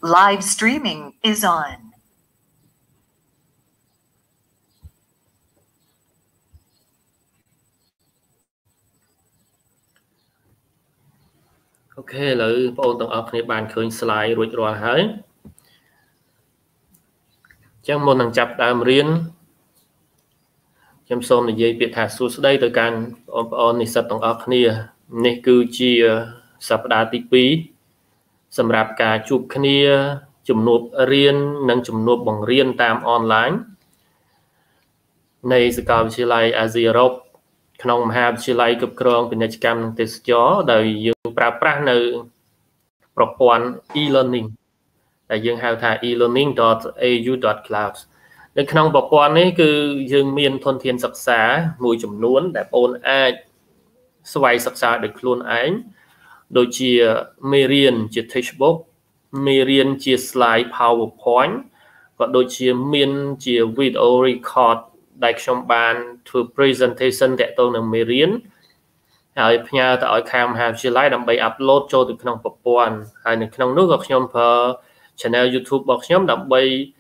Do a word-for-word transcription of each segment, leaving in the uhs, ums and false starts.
Live streaming is on. Ok, lời bọn tổng ọc này bàn khởi slide rồi rồi hỡi. Chẳng môn năng chập đàm riêng. Chăm xôn là dây biệt thả xuống đây tới càng ổn ổn này sắp tổng ọc này. Này cứ chi sắp đá tí phí. Xâm rạp cả chụp khnia chùm nộp riêng nâng chùm nộp bằng riêng tam online. Này sẽ có chỉ lại Asia Rope.ក្នុងមហាវិទ្យាល័យគ្រប់គ្រងពាណិជ្ជកម្មនិងទេសចរណ៍ដោយយើងប្រើប្រាស់នៅប្រព័ន្ធ e-learning ដែលយើងហៅថា e learning dot a u dot cloud នៅក្នុងប្រព័ន្ធនេះគឺយើងមានធនធានសិក្សាមួយចំនួនដែលបងអាចស្វ័យសិក្សាដោយខ្លួនឯងដូចជាមេរៀនជា textbook មេរៀនជា slide PowerPoint ក៏ដូចជាមានជា video record ដែលខ្ញុំបានធ្វើ presentation តាក់ទងនឹងមេរៀនហើយផ្ញើទៅឲ្យខាងមហាវិទ្យាល័យដើម្បី upload ចូលទៅក្នុងប្រព័ន្ធហើយនៅក្នុងនោះក៏ខ្ញុំប្រើ channel YouTube របស់ខ្ញុំដើម្បី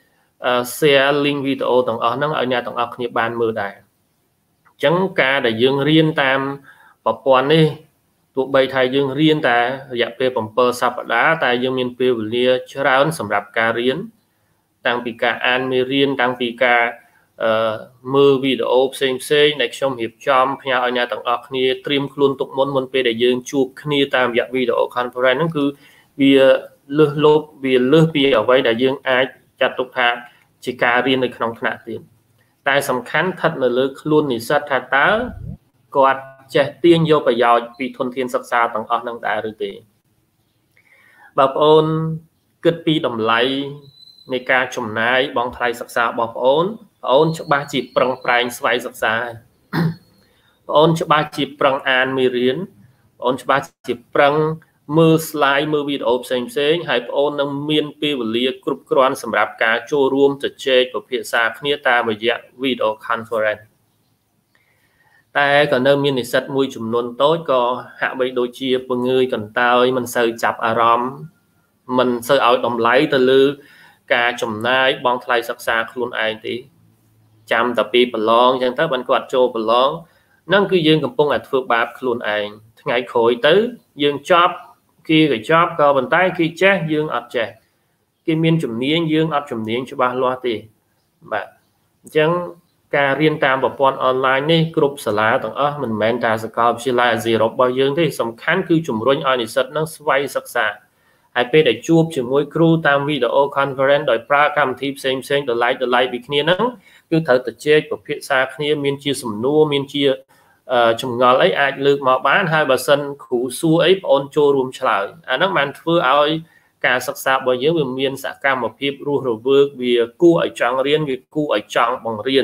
share link video ទាំងអស់ហ្នឹងឲ្យអ្នកទាំងអស់គ្នាបានមើលដែរអញ្ចឹងការដែលយើងរៀនតាមប្រព័ន្ធនេះទោះបីថាយើងរៀនតែរយៈពេល7សប្តាហ៍តែយើងមានពេលវេលាច្រើនសម្រាប់ការរៀនតាំងពីការអានមេរៀនតាំងពីការអឺមើលវីដេអូផ្សេងផ្សេងដែលខ្ញុំរៀបចំផ្ញើឲ្យអ្នកទាំងអស់គ្នាត្រៀមខ្លួនទុកមុនមុនពេលដែលយើងជួបគ្នាតាមរយៈវីដេអូ conference ហ្នឹងគឺវាលើសលប់វាលើសពីអ្វីដែលយើងអាចចាត់ទុកថាជាការរៀននៅក្នុងថ្នាក់ទៀតតែសំខាន់ស្ថិតនៅលើខ្លួននិស្សិតថាតើគាត់ចេះទាញយកប្រយោជន៍ពីធនធានសិក្សាទាំងអស់ហ្នឹងដែរឬទេបងប្អូនគិតពីតម្លៃនៃការចំណាយបងថ្លៃសិក្សារបស់បងប្អូនបងអូនច្បាស់ជាប្រឹងប្រែងស្វ័យសិក្សាបងអូនច្បាស់ជាប្រឹងអានមេរៀនបងអូនច្បាស់ជាប្រឹងមើល slide មើលវីដេអូផ្សេងផ្សេងហើយបងអូននឹងមានពេលវេលាគ្រប់គ្រាន់សម្រាប់ការចូលរួមជជែកពិភាក្សាគ្នាតាមរយៈ video conference តែក៏នៅមាននិស្សិតមួយចំនួនតូចក៏ហាក់បីដូចជាពងើយកន្តើយមិនសូវចាប់អារម្មណ៍មិនសូវឲ្យតម្លៃទៅលើការចំណាយបងថ្លៃសិក្សាខ្លួនឯងទេចាំតែពីប្រឡងអញ្ចឹងទៅបានគាត់ចូលប្រឡងហ្នឹងគឺយើងកំពុងតែធ្វើបាបខ្លួនឯងថ្ងៃក្រោយទៅយើងចប់គេក៏ចប់ក៏ប៉ុន្តែគេចេះយើងអត់ចេះគេមានជំនាញយើងអត់ជំនាញច្បាស់លាស់ទេបាទអញ្ចឹងការរៀនតាមប្រព័ន្ធអនឡាញនេះគ្រប់សាលាទាំងអស់មិនមែនតែសាកលវិទ្យាល័យអាស៊ីអឺរ៉ុបរបស់យើងទេសំខាន់គឺជំរុញឲ្យនិស្សិតនឹងស្វ័យសិក្សាហើយពេលដែលជួបជាមួយគ្រូតាមវីដេអូ conference ដោយប្រើកម្មវិធីផ្សេងផ្សេងដលៃដលៃពីគ្នាហ្នឹងគឺត្រូវទៅជែកពិភាក្សាគ្នាមានជាសំណួរមានជាចម្ងល់អីអាចលើកមកបានហើយបើសិនគ្រូសួរអីបងអូនចូលរួមឆ្លើយអាហ្នឹងបានធ្វើឲ្យការសិក្សារបស់យើងវាមានសកម្មភាពរស់រវើកវាគួរឲ្យចង់រៀនវាគួរឲ្យចង់បង្រៀន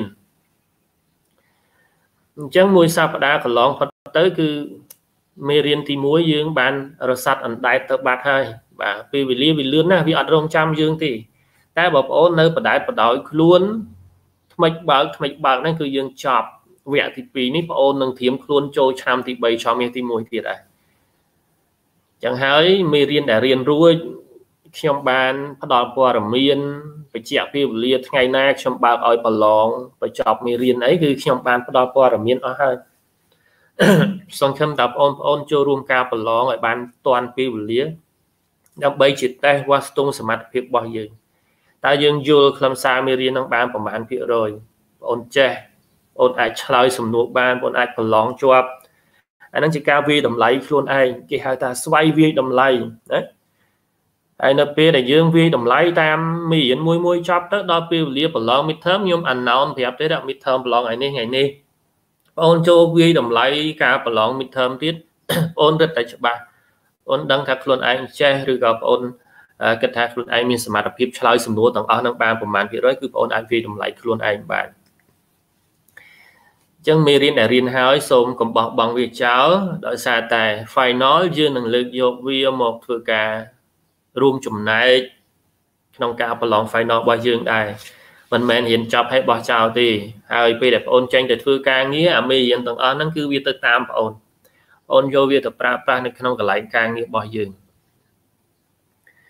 អញ្ចឹងមួយសប្តាហ៍កន្លងផុតទៅគឺមេរៀនទីមួយយើងបានរសាត់អណ្ដែតទៅបាត់ហើយបាទពេលវេលាវាលឿនណាស់វាអត់រងចាំយើងទេតែបងប្អូននៅបដែតបដោយខ្លួនថ្មិចបើកថ្មិចបើកហ្នឹងគឺយើងចប់វគ្គទីពីរនេះបងប្អូននឹងត្រៀមខ្លួនចូលឆ្នាំទីបីឆ្នាំទីមួយទៀតដែរអញ្ចឹងហើយមេរៀនដែលរៀនរួចខ្ញុំបានផ្ដល់ព័ត៌មានបញ្ជាក់ពេលវេលាថ្ងៃណាខ្ញុំបើកឲ្យប្រឡងបញ្ចប់មេរៀនអីគឺខ្ញុំបានផ្ដល់ព័ត៌មានអស់ហើយសង្ឃឹមថាបងប្អូនចូលរួមការប្រឡងឲ្យបានទាន់ពេលវេលាដើម្បីជាតេស្តវាស់ស្ទង់សមត្ថភាពរបស់យើងតើយើងយល់ខ្លឹមសារមេរៀននឹងបានប្រមាណភាគរយបងអូនចេះបងអូនអាចឆ្លើយសំណួរបានបងអូនអាចប្រឡងជាប់អានឹងជាការវាយតម្លៃខ្លួនឯងគេហៅថាស្វ័យវាយតម្លៃណាហើយនៅពេលដែលយើងវាយតម្លៃតាមមេរៀនមួយមួយចប់ទៅដល់ពេលវេលាប្រឡង midterm ខ្ញុំ announce ប្រាប់ទេថា midterm ប្រឡងថ្ងៃនេះថ្ងៃនេះបងអូនចូលវាយតម្លៃការប្រឡង midterm ទៀតបងអូនរឹតតែច្បាស់បងអូនដឹងថាខ្លួនឯងចេះឬក៏បងអូនគិតថាខ្លួនឯងមានសមត្ថភាពឆ្លើយសំណួរទាំងអស់នឹងបានប្រមាណភាគរយគឺបងអូនអាចវាយតម្លៃខ្លួនឯងបានអញ្ចឹងមេរៀនដែលរៀនហើយសូមកុំបោះបង់វាចោលដោយសារតែ final យើងនឹងលើកយកវាមកធ្វើការរួមចំណែកក្នុងការប្រឡង final របស់យើងដែរមិនមែនរៀនចប់ហើយបោះចោលទេហើយពេលដែលបងអូនចេញទៅធ្វើការងារអាមេរៀនទាំងអស់ហ្នឹងគឺវាទៅតាមបងអូនបងអូនយកវាទៅប្រើប្រាស់នៅក្នុងកន្លែងការងាររបស់យើង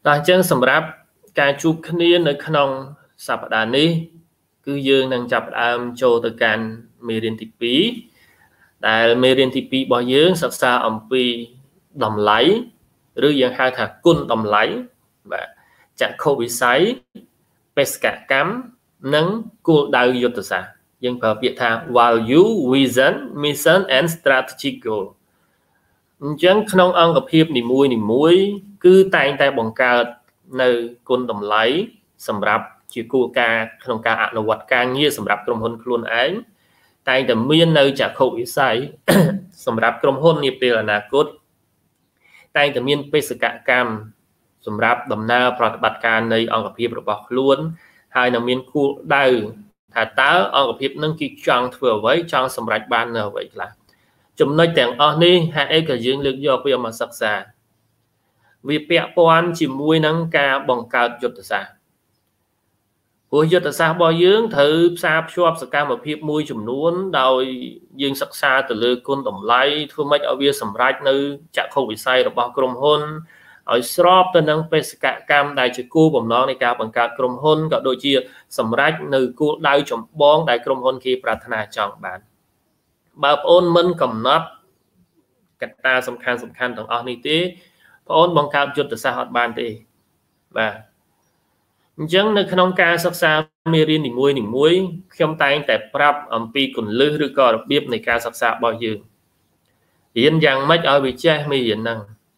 Đó chân sầm rápการជួបគ្នានៅក្នុងសប្តាហ៍នេះគឺយើងនឹងចាប់ផ្ដើមចូលទៅកាន់មេរៀនទីពីរដែលមេរៀនទីពីររបស់យើងសិក្សាអំពីតម្លៃឬយើងហៅថាគុណតម្លៃបាទចក្ខុវិស័យបេសកកម្មនិងគោលដៅយុទ្ធសាស្ត្រយើងប្រើពាក្យថា value vision mission and strategic goal អញ្ចឹងក្នុងអង្គភាពនីមួយនីមួយគឺតែងតែបង្កើតនៅគុណតម្លៃសម្រាប់ជាគោលការណ៍ក្នុងការអនុវត្តការងារសម្រាប់ក្រុមហ៊ុនខ្លួនឯងតែងតែមាននៅចក្ខុវិស័យសម្រាប់ក្រុមហ៊ុននាពេលអនាគតតែងតែមានបេសកកម្មសម្រាប់ដំណើរប្រតិបត្តិការនៃអង្គភាពរបស់ខ្លួនហើយនឹងមានគោលដៅថាតើអង្គភាពនឹងគេចង់ធ្វើអ្វីចង់សម្រេចបាននៅអ្វីខ្លះចំណុចទាំងអស់នេះហេតុអីក៏យើងលើកយកវាមកសិក្សាវាពាក់ព័ន្ធជាមួយនឹងការបង្កើតយុទ្ធសាស្ត្រព្រោះយុទ្ធសាស្ត្ររបស់យើងត្រូវផ្សារភ្ជាប់សកម្មភាពមួយចំនួនដោយយើងសិក្សាទៅលើគុណតម្លៃធ្វើម៉េចឲ្យវាសម្រេចនៅចក្ខុវិស័យរបស់ក្រុមហ៊ុនឲ្យស្របទៅនឹងបេសកកម្មដែលជាគោលបំណងនៃការបង្កើតក្រុមហ៊ុនក៏ដូចជាសម្រេចនៅគោលដៅចម្បងដែលក្រុមហ៊ុនគេប្រាថ្នាចង់បានបើបងអូនមិនកំណត់កត្តាសំខាន់សំខាន់ទាំងអស់នេះទេបងអូនបង្កើតយុទ្ធសាស្ត្រអត់បានទេបាទអញ្ចឹងនៅក្នុងការសិក្សាមេរៀននីមួយនីមួយខ្ញុំតែងតែប្រាប់អំពីគន្លឹះឬក៏របៀបនៃការសិក្សារបស់យើងរៀនយ៉ាងម៉េចឲ្យវាចេះមេរៀនហ្នឹង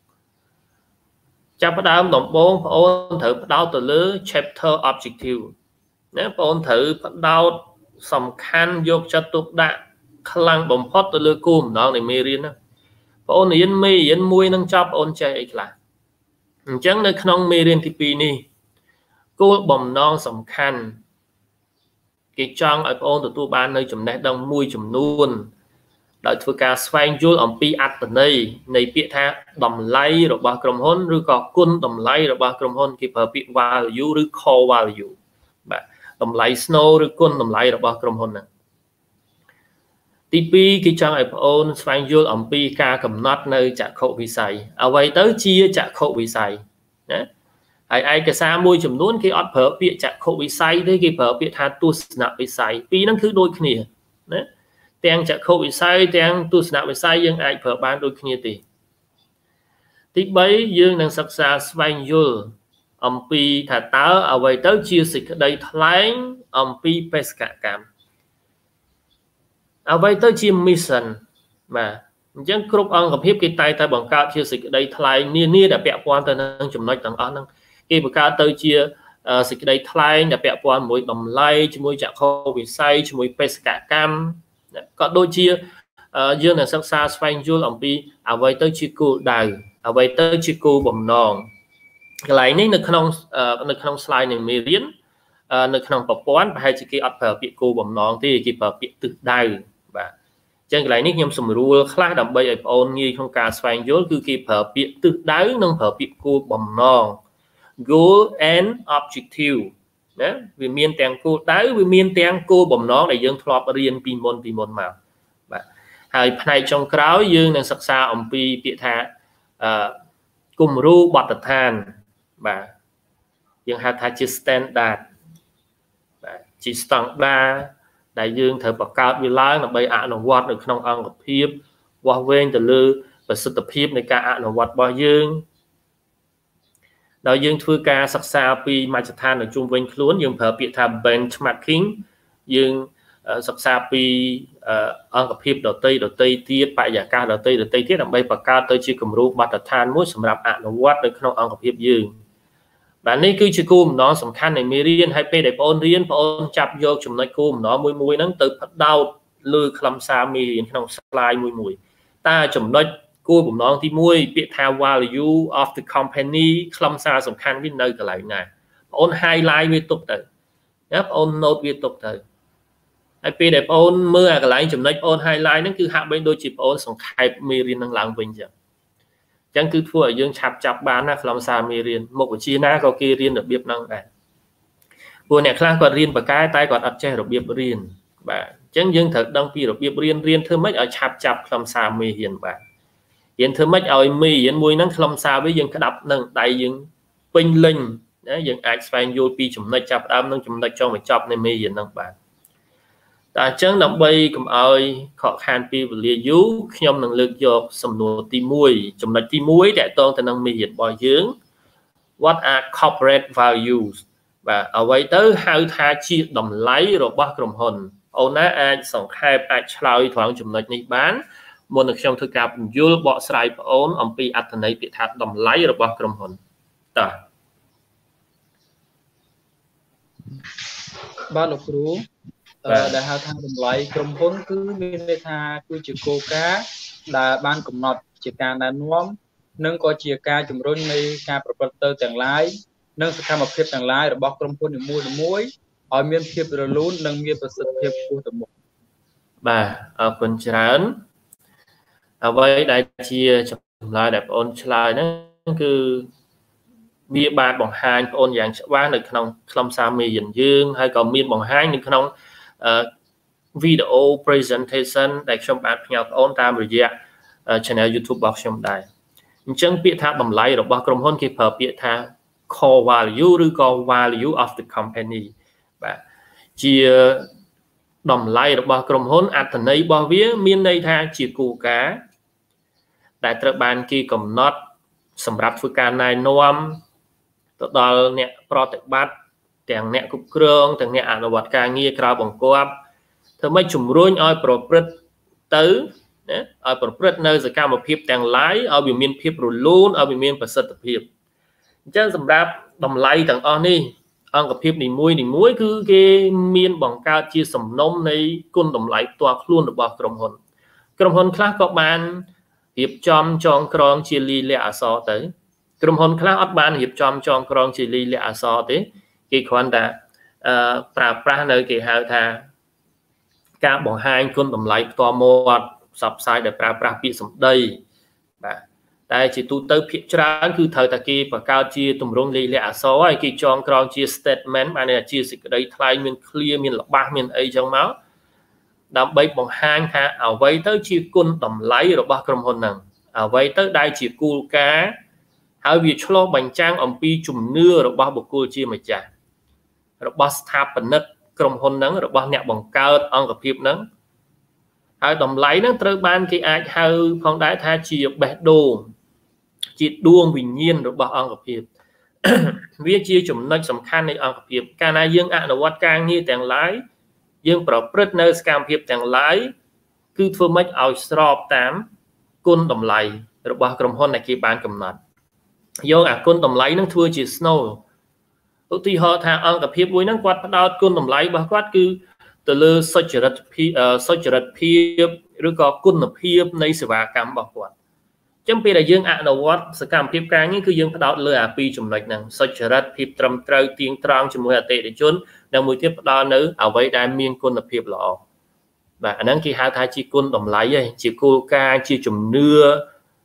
ចាប់ផ្ដើមដំបូងបងអូនត្រូវផ្ដោតទៅលើ chapter objective ណាបងអូនត្រូវផ្ដោតសំខាន់យកចិត្តទុកដាក់ខ្លាំងបំផុតទៅលើគោលបំណងនៃមេរៀនហ្នឹងបងអូនរៀនមេរៀនមួយនឹងចប់បងអូនចេះអីខ្លះអញ្ចឹងនៅក្នុងមេរៀនទីពីរនេះគោលបំណងសំខាន់គេចង់ឲ្យបងអូនទទួលបាននៅចំណេះដឹងមួយចំនួនដោយធ្វើការស្វែងយល់អំពីអត្ថន័យនៃពាក្យថាតម្លៃរបស់ក្រុមហ៊ុនឬក៏គុណតម្លៃរបស់ក្រុមហ៊ុនគេប្រើពាក្យ value ឬ core value បាទតម្លៃស្នូលឬគុណតម្លៃរបស់ក្រុមហ៊ុនហ្នឹងទីពីរគេចង់ឲ្យបងអូនស្វែងយល់អំពីការកំណត់នៅចក្ខុវិស័យអ្វីទៅជាចក្ខុវិស័យណាហើយឯកសារមួយចំនួនគេអត់ប្រើពាក្យចក្ខុវិស័យទេគេប្រើពាក្យថាទស្សនវិស័យពីរហ្នឹងគឺដូចគ្នាណាទាំងចក្ខុវិស័យទាំងទស្សនវិស័យយើងអាចប្រើបានដូចគ្នាទេទីបីយើងនឹងសិក្សាស្វែងយល់អំពីថាតើអ្វីទៅជាសេចក្តីថ្លែងអំពីបេសកកម្មអ្វីទៅជា mission បាទអញ្ចឹងគ្រប់អង្គភាពគេតែងតែបង្កើតជាសេចក្តីថ្លែងនានាដែលពាក់ព័ន្ធទៅនឹងចំណុចទាំងអស់ហ្នឹងគេបង្កើតទៅជាសេចក្តីថ្លែងដែលពាក់ព័ន្ធជាមួយតម្លៃជាមួយចក្ខុវិស័យជាមួយបេសកកម្មក៏ដូចជាយើងនឹងសិក្សាស្វែងយល់អំពីអ្វីទៅជាគោលដៅអ្វីទៅជាគោលបំណងកន្លែងនេះនៅក្នុងនៅក្នុង slide នៃមេរៀននៅក្នុងប្រព័ន្ធប្រហែលជាគេអត់ប្រើពាក្យគោលបំណងទេគេប្រើពាក្យទិសដៅបាទអញ្ចឹងកន្លែងនេះខ្ញុំសម្រួលខ្លះដើម្បីឲ្យបងអូនងាយក្នុងការស្វែងយល់គឺគេប្រើពាក្យទិសដៅនិងប្រើពាក្យគោលបំណង goal and objective ណាវាមានទាំងគោលដៅវាមានទាំងគោលបំណងដែលយើងធ្លាប់រៀនពីមុនពីមុនមកបាទហើយផ្នែកចុងក្រោយយើងនឹងសិក្សាអំពីពាក្យថាអឺគំរូបទដ្ឋានបាទយើងហៅថាជា standard បាទជា standard ដែលយើងត្រូវបង្កើតវាឡើងដើម្បីអនុវត្តនៅក្នុងអង្គភាពវាស់វែងទៅលើប្រសិទ្ធភាពនៃការអនុវត្តរបស់យើងដោយយើងធ្វើការសិក្សាពីមជ្ឈដ្ឋាននៅជុំវិញខ្លួនយើងប្រើពាក្យថា benchmarking យើងសិក្សាពីអង្គភាពដតីដតីទៀតបរិយាកាសដតីដតីទៀតដើម្បីបង្កើតទៅជាគំរូបទដ្ឋានមួយសម្រាប់អនុវត្តនៅក្នុងអង្គភាពយើងបាទនេះគឺជាគោលបំណងសំខាន់នៃមេរៀនហើយពេលដែលបងអូនរៀនបងអូនចាប់យកចំណុចគោលបំណងមួយមួយហ្នឹងទៅផ្ដោតលើខ្លឹមសារមេរៀនក្នុង slide មួយមួយតើចំណុចគោលបំណងទីមួយពាក្យថា value of the company ខ្លឹមសារសំខាន់វានៅកន្លែងណាបងអូន highlight វាទុកទៅណាបងអូន note វាទុកទៅហើយពេលដែលបងអូនមើលអាកន្លែងចំណុចបងអូន highlight ហ្នឹងគឺហាក់បីដូចជាបងអូនសង្ខេបមេរៀនហ្នឹងឡើងវិញចឹងអញ្ចឹងគឺធ្វើឲ្យយើងឆាប់ចាប់បានណាខ្លឹមសារមេរៀនមុខវិជ្ជាណាក៏គេរៀនរបៀបហ្នឹងដែរព្រោះអ្នកខ្លះគាត់រៀនបកែតែគាត់អត់ចេះរបៀបរៀនបាទអញ្ចឹងយើងត្រូវដឹងពីរបៀបរៀនរៀនធ្វើម៉េចឲ្យឆាប់ចាប់ខ្លឹមសារមេរៀនបាទរៀនធ្វើម៉េចឲ្យមេរៀនមួយហ្នឹងខ្លឹមសារវាយើងក្តាប់នឹងដៃយើង pin linh đấy dừng ai phải vô pi chủng này chập đam nâng chủng này cho mà chập này mi dừng nâng bạn ta chẳng nằm bay cầm ơi khó khăn pi và lia dú nhom năng lực dọc sầm nô ti muối chủng này ti muối để tôn ta nâng mi dừng bò dướng what are corporate values và ở vậy tới hai tha chia đồng lấy rồi ba cầm hồn ô ná ai sòng khai ai chloi thoáng chủng này này bán một lực trong thực cạp dul bọ sài ôn ông pi ắt này bị thắt đồng lấy rồi ba cầm hồn ta ba lục rú đại học thang đồng lấy cầm hồn cứ bên đây tha cứ chữ cô cá là ban cầm nọt chỉ càng là nuông nâng có chia ca chủng rôn này ca proper tầng lái nâng sự tham hợp tầng lái rồi bọc cầm hồn để mua để muối ở miền phía rồi luôn nâng miền bờ sườn phía của tầm một bà ở phần trán ở với đại chia chủng lại đẹp ôn lại nó cứ bia ba bằng hai ôn dạng bán được không không sao mi dần dương hay còn miên bằng hai nhưng không video presentation để trong bạn nhau ôn tam rồi dạ channel YouTube box trong đài chân biết tha đồng lấy rồi bao gồm hơn kịp hợp biết tha core valueឬក៏ value of the company và chia đồng lấy rồi bao gồm hơn ăn thành này bao vía miên đây tha chia cù cá đại trợ ban kia cầm nót sầm rạp phương can này noamตอนเนี่ยปรติบัติแต่งเนี่ยกุเครื่องแต่งเนี่ยอ่านวัดการเงียกราวบังกอบเธอไม่จุ่มรุ่งอ้อยปรบรึดตื้อเนี่ยอ้อยปรบรึดเนยสกัดมาเพียบแต่งไล่เอาบิมีนเพียบรุนลุ่นเอาบิมีนประสิทธิเพียบเจ้าสำหรับดำไล่ต่างอ้อนี่อ้อกับเพียบหนึ่งมุ้ยหนึ่งมุ้ยคือเกมีนบังการชีสมนมในกุนดำไล่ตัวคลุ้นหรือบ่กรมหนกรมหนคลาก็บานเพียบจอมจองกรองชีลีเลียสอเต๋กรมหนคลาอัดบานเหียบจอมจองกรองชีลีเลียสอเต๋กี่คนแต่ปราบปราในกี่หาทาการบอกให้คนดำไล่ตัวหมดสับสายแต่ปราบปราปีสมได้แต่จิตุเตอร์พิจารณาคือเธอตะกี้ประกาศจีตุ่มรงลีเลียสอไอ้กี่จองกรองจีสเตทเมนต์อันนี้จีสิกได้ทลายมีเคลียร์มีหลักบ้ามีไอจังเมาดำใบบอกให้ค่ะเอาไว้เตอร์จีกุนดำไล่หรือบ้ากรมหนหนึ่งเอาไว้เตอร์ได้จีกูกาหาวิชโลบัญจังอมปีจุ่มเนื้อหรือบ้าบุกูจีมาจ่าหรือบ้าสถาปนิกกรมหนนั้นหรือบ้าเนี่ยบังเกิดอังกับพิบนั้นหาดำไล่นั้นเติร์บานกี่อาจหาพองได้ท่าจีบแบบโดจิตดวงวิญญาณหรือบ้าอังกับพิบวิจีจุ่มนักสำคัญในอังกับพิบการนายยังอ่านวัดการนี้แต่งไล่ยังปรับปรุงในสกามพิบแต่งไล่คือเพื่อไม่เอาสอบตามกุนดำไล่หรือบ้ากรมหนในกี่บานกำหนดโยงอ่ะกุนดำไล่นั้นทั่วจีสโนอุติหอทางอังกับพิบไว้นั้นกวาดดาวกุนดำไล่บ้ากวาดคือตะลือสัจรัตพีเอ่อสัจรัตพีหรือก็กุนพีในสวากรรมบ้ากวาดจำเป็นแต่ยังอ่านวัดสกามพิบกลางนี้คือยังดาวเลือปีจุ่มหลักนั่งสัจรัตพีตรำเตยเตียงตรางจมูกเตะเดชนดังมือเทียบดาวนื้อเอาไว้ได้เมียนกุนพีบหล่อvà anh ấy khi hai thái chỉ quân đồng lấy ấy chỉ cô ca chỉ chùm nưa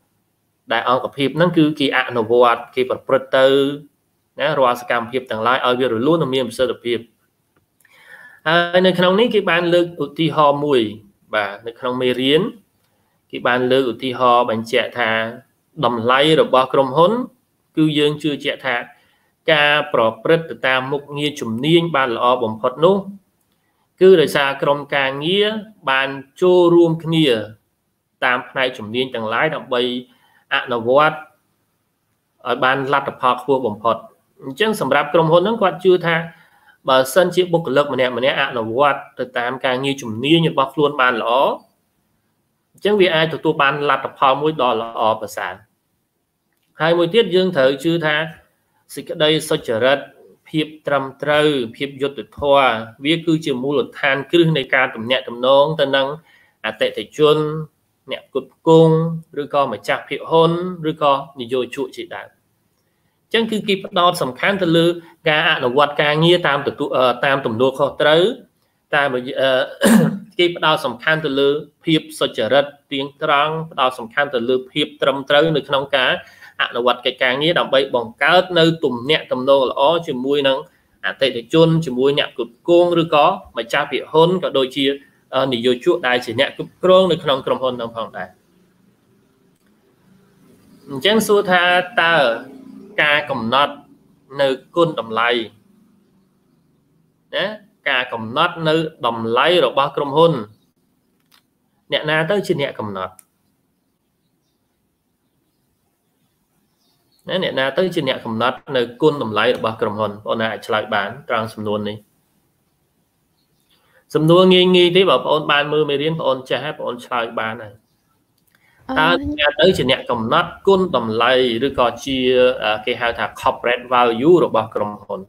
đại ôngกับพิบนั่นคือกี่อ่านวัดกี่ปรเตอร์นะรัวสกรรมพิบต่างหลายเอาเรื่องล้วนมีมันเสด็จพิบในขณะนี้กี่บ้านเลือกอุทิหอมวยvàในขณะไม่เรียนกี่บ้านเลือกอุทิหอบัญเจธาดำไล่หรือบ่กรมหนคือยังชื่อเจธาการปรบปรึกตามมุกเงียจุ่มเนียงบ้านละอบ่มพดนู้คือโดยสากรมการเงี้ยบานโจรวมเนียตามในจุ่มเนียงต่างหลายดับใบอ่านวัดบานรัฐพาคัวบ่มพดจังสำหรับกรมหนนั้นกว่าชื่อท่าบ่เส้นชีบุกเลิกมาเนี่ยมาเนี่ยอ่านวัดตามการเงี้ยจุ่มเนียงอยู่บ่คล้วนบานละอจังวีไอตัวตัวบานรัฐพามุ้ยดอละอประสานhaiมวยtiết dương thởชื่อท่าสิกได้สัจรัตเพียบตรำเตอเพียบยศตุทัววิคือจิมูลทานคือในการตุ่มเนี่ยตุ่มน้องตะนังอาเตะชนเนี่ยกุดกุ้งหรือก็มาจากเพียหนหรือก็นิยมจุจิได้จังคือกีบดอสำคัญตะลือการอ่านวัดการเงียตามตุ่มตามตุ่มโนข้อเตอตามกีบดอสำคัญตะลือเพียบสัจรัตเตียงตรังดอสำคัญตะลือเพียบตรำเตอในขนมกาอ่านวัดการเงียดับใบบ่งเกิดในตุ่มเนี่ยตุ่มโนละอ้อจิมวยนังอาเตะชนจิมวยเนี่ยกุดกุ้งหรือก็มาจากเพียหนก็โดยที่นิยมจุได้สิเนี่ยกุกรงในขนมกรมหนต่างผ่องได้จังสุธาตาการกำหนด nơi côn đầm lầy nè cả cầm nát nơi đầm lầy rồi ba cầm hôn nè na tới trên nè cầm nát nè nè na tới trên nè cầm nát nơi côn đầm lầy rồi ba cầm hôn bọn này lại bán trang sầm luôn đi sầm luôn nghi nghi tí bảo bọn ban mưa mê riêng bọn cha hay bọn lại bán này ta tới trên nè cầm nát côn đầm lầy rồi có chia cái hai thằng corporate value rồi ba cầm hôn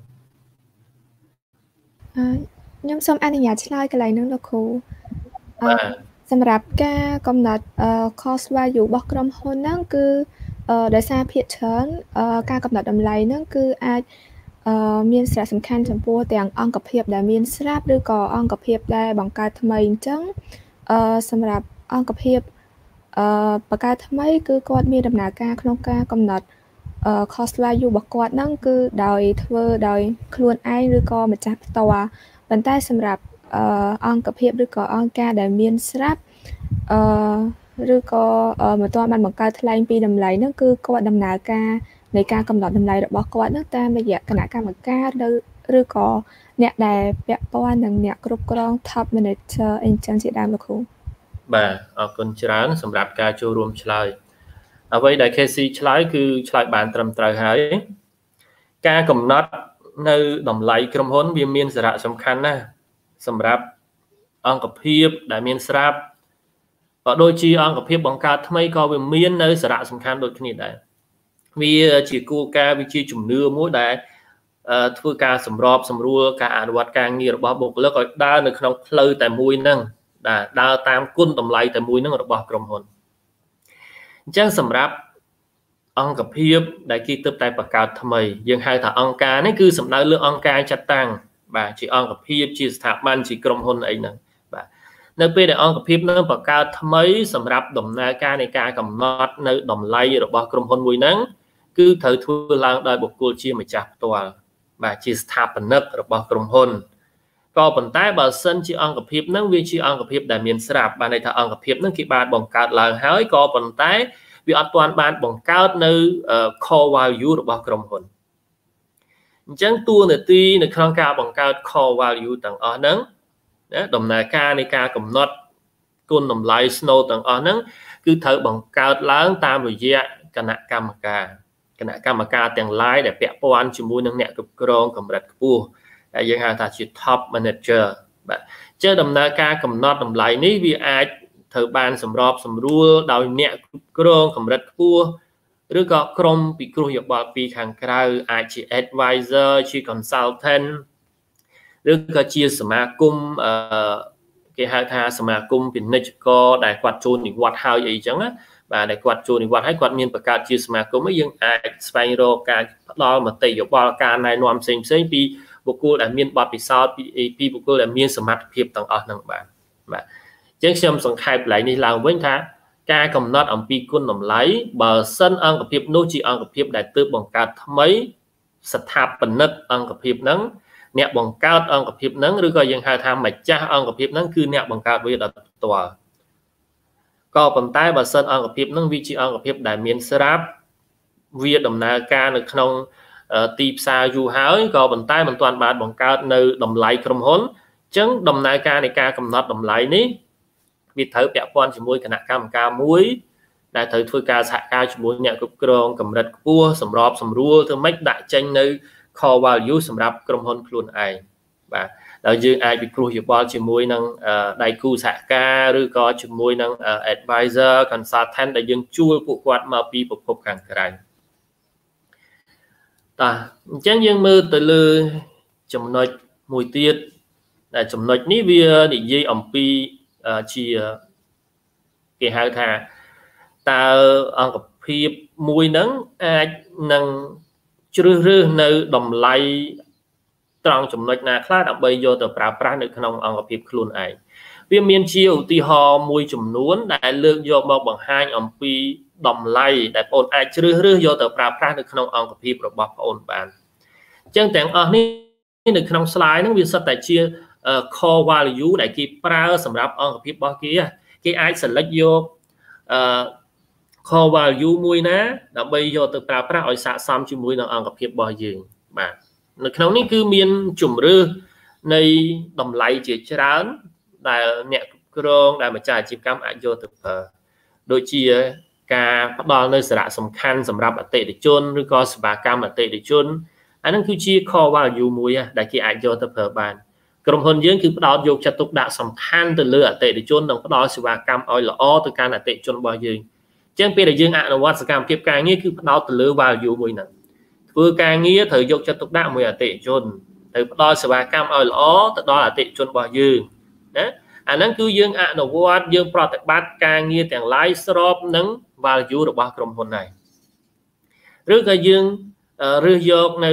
nhóm xong anh nhà slide cái này nữa là coolสำหรับการกำหนด cost value របស់ក្រុមហ៊ុនហ្នឹងគឺដោយសារភាគច្រើនការកំណត់តម្លៃហ្នឹងគឺអាចមានសារៈសំខាន់ចំពោះទាំងអង្គភាពដែលមានស្រាប់ឬក៏អង្គភាពដែលបង្កើតថ្មីអញ្ចឹងសម្រាប់អង្គភាពបង្កើតថ្មីគឺគាត់មានដំណើរការក្នុងការកំណត់ cost value របស់គាត់ហ្នឹងគឺដោយធ្វើដោយខ្លួនឯងឬក៏ម្ចាស់ផ្ទាល់ប៉ុន្តែសម្រាប់អង្គភាពឬក៏អង្គការដែលមានស្រាប់ឬក៏មិនទាន់បានបង្កើតថ្លែងពីតម្លៃហ្នឹងគឺគាត់ដំណើរការនៃការកំណត់តម្លៃរបស់គាត់ហ្នឹងតាមរយៈគណៈកម្មការឬក៏អ្នកដែលពាក់ព័ន្ធនឹងអ្នកគ្រប់គ្រង top manager អីចឹងជាដើមលោកគ្រូបាទអរគុណច្រើនសម្រាប់ការចូលរួមឆ្លើយអ្វីដែល K C ឆ្លើយគឺឆ្លើយបានត្រឹមត្រូវហើយការកំណត់នៅតម្លៃក្រុមហ៊ុនវាមានសារៈសំខាន់ណាស់សម្រាប់អង្គភាពដែលមានស្រាប់ក៏ដូចជាអង្គភាពបង្កើតថ្មីក៏វាមាននៅសារៈសំខាន់ដូចគ្នាដែរវាជាគោលការណ៍វាជាជំនឿមួយដែលធ្វើការសម្របសម្រួលការអនុវត្តការងាររបស់បុគ្គលិកឲ្យដើរនៅក្នុងផ្លូវតែមួយហ្នឹងដែលដើរតាមគុណតម្លៃតែមួយហ្នឹងរបស់ក្រុមហ៊ុនអញ្ចឹងសម្រាប់អង្គភាពដែលគេទើបតែបង្កើតថ្មីយើងហៅថាអង្គការនេះគឺសំដៅលើអង្គការចាត់តាំងបាទជាអង្គភាពជាស្ថាប័នជាក្រុមហ៊ុនអីហ្នឹងបាទនៅពេលដែលអង្គភាពនឹងបង្កើតថ្មីសម្រាប់ដំណើរការនៃការកំណត់នៅតម្លៃរបស់ក្រុមហ៊ុនមួយហ្នឹងគឺត្រូវធ្វើឡើងដោយបុគ្គលជាម្ចាស់ផ្ទាល់បាទជាស្ថាបនិករបស់ក្រុមហ៊ុនក៏ប៉ុន្តែបើសិនជាអង្គភាពហ្នឹងវាជាអង្គភាពដែលមានស្រាប់បានន័យថាអង្គភាពហ្នឹងគេបានបង្កើតឡើងហើយក៏ប៉ុន្តែវាអត់ទាន់បានបង្កើតនៅ core value របស់ក្រុមហ៊ុនអញ្ចឹងតួនាទីនៅក្នុងការបង្កើត core value ទាំងអស់ហ្នឹងណាដំណើរការនៃការកំណត់គុណតម្លៃ snow ទាំងអស់ហ្នឹងគឺត្រូវបង្កើតឡើងតាមរយៈគណៈកម្មការគណៈកម្មការទាំង lain ដែលពាក់ព័ន្ធជាមួយនឹងអ្នកគ្រប់គ្រងកម្រិតខ្ពស់ដែលយើងហៅថាជា top manager បាទអញ្ចឹងដំណើរការកំណត់តម្លៃនេះវាអាចត្រូវបានសម្របសម្រួលដោយអ្នកគ្រប់គ្រងកម្រិតខ្ពស់ឬក៏ក្រុមពិគ្រោះយោបល់ពីខាងក្រៅអាចជា advisor ជា consultant ឬក៏ជាសមាគមអឺគេហៅថាសមាគមពាណិជ្ជករដែលគាត់ចូលនិវត្តន៍ហើយអីចឹងណាបាទដែលគាត់ចូលនិវត្តន៍ហើយគាត់មានបង្កើតជាសមាគមយើងអាចស្វែងរកការផ្ដល់មតិយោបល់ការណែនាំផ្សេងផ្សេងពីបុគ្គលដែលមានបទពិសោធន៍ពីពីបុគ្គលដែលមានសមត្ថភាពទាំងអស់ហ្នឹងបាទបាទអញ្ចឹងខ្ញុំសង្ខេបកន្លែងនេះឡើងវិញថាការកំណត់អំពីគុណតម្លៃបើសិនអង្គភាពនោះជាអង្គភាពដែលទើបបង្កើតថ្មីស្ថាបនិកអង្គភាពហ្នឹងអ្នកបង្កើតអង្គភាពហ្នឹងឬក៏យើងហៅថាម្ចាស់អង្គភាពហ្នឹងគឺអ្នកបង្កើតវាដោយផ្ទាល់ក៏ប៉ុន្តែបើសិនអង្គភាពហ្នឹងវាជាអង្គភាពដែលមានស្រាប់វាដំណើរការនៅក្នុងទីផ្សារយូរហើយក៏ប៉ុន្តែមិនទាន់បានបង្កើតនៅតម្លៃក្រុមហ៊ុនអញ្ចឹងដំណើរការនៃការកំណត់តម្លៃនេះវាត្រូវពាក់ព័ន្ធជាមួយគណៈកម្មការមួយដែលត្រូវធ្វើការសហការជាមួយអ្នកគ្រប់គ្រងកម្រិតខ្ពស់សម្របសម្រួលធ្វើម៉េចដាក់ចេញនៅ core value សម្រាប់ក្រុមហ៊ុនខ្លួនឯងបាទហើយយើងអាចពិគ្រោះយោបល់ជាមួយនឹងដៃគូសហការឬក៏ជាមួយនឹង advisor consultant ដែលយើងជួលពួកគាត់មកពីប្រភពខាងក្រៅតោះអញ្ចឹងយើងមើលទៅលើចំណុចមួយទៀតដែលចំណុចនេះវានិយាយអំពីជាគេហៅថាតើអង្គភាពមួយហ្នឹងអាចនឹងជ្រើសរើសនៅតម្លៃត្រង់ចំណុចណាខ្លះដើម្បីយកទៅប្រើប្រាស់នៅក្នុងអង្គភាពខ្លួនឯងវាមានជាឧទាហរណ៍មួយចំនួនដែលលើកយកមកបង្ហាញអំពីតម្លៃដែលបងអាចជ្រើសរើសយកទៅប្រើប្រាស់នៅក្នុងអង្គភាពរបស់បងបានអញ្ចឹងទាំងអស់នេះនៅក្នុង slide ហ្នឹងវាសុទ្ធតែជា core value ដែលគេប្រើសម្រាប់អង្គភាពរបស់គេគេអាច select យកអឺ core value មួយណាដើម្បីយកទៅប្រើប្រាស់ឲ្យស័ក្តិសមជាមួយនឹងអង្គភាពរបស់យើងបាទនៅក្នុងនេះគឺមានជំរឿននៃតម្លៃជាច្រើនដែលអ្នកគ្រប់គ្រងដែលម្ចាស់អាជីវកម្មអាចយកទៅប្រើដូចជាការផ្ដល់នូវសារៈសំខាន់សម្រាប់អតិថិជនឬក៏សេវាកម្មអតិថិជនអានឹងគឺជា core value មួយដែលគេអាចយកទៅប្រើបានក្រុមហ៊ុនយើងគឺផ្ដោតយកចិត្តទុកដាក់សំខាន់ទៅលើអតិថិជននិងផ្ដល់សេវាកម្មឲ្យល្អទៅកាន់អតិថិជនរបស់យើងអញ្ចឹងពេលដែលយើងអនុវត្តសកម្មភាពការងារគឺផ្ដោតទៅលើ value មួយហ្នឹងធ្វើការងារត្រូវយកចិត្តទុកដាក់មួយអតិថិជនត្រូវផ្ដល់សេវាកម្មឲ្យល្អទៅដល់អតិថិជនរបស់យើងណាអាហ្នឹងគឺយើងអនុវត្តយើងប្រតិបត្តិការងារទាំងឡាយស្របនឹង value របស់ក្រុមហ៊ុនដែរឬក៏យើងរើសយកនៅ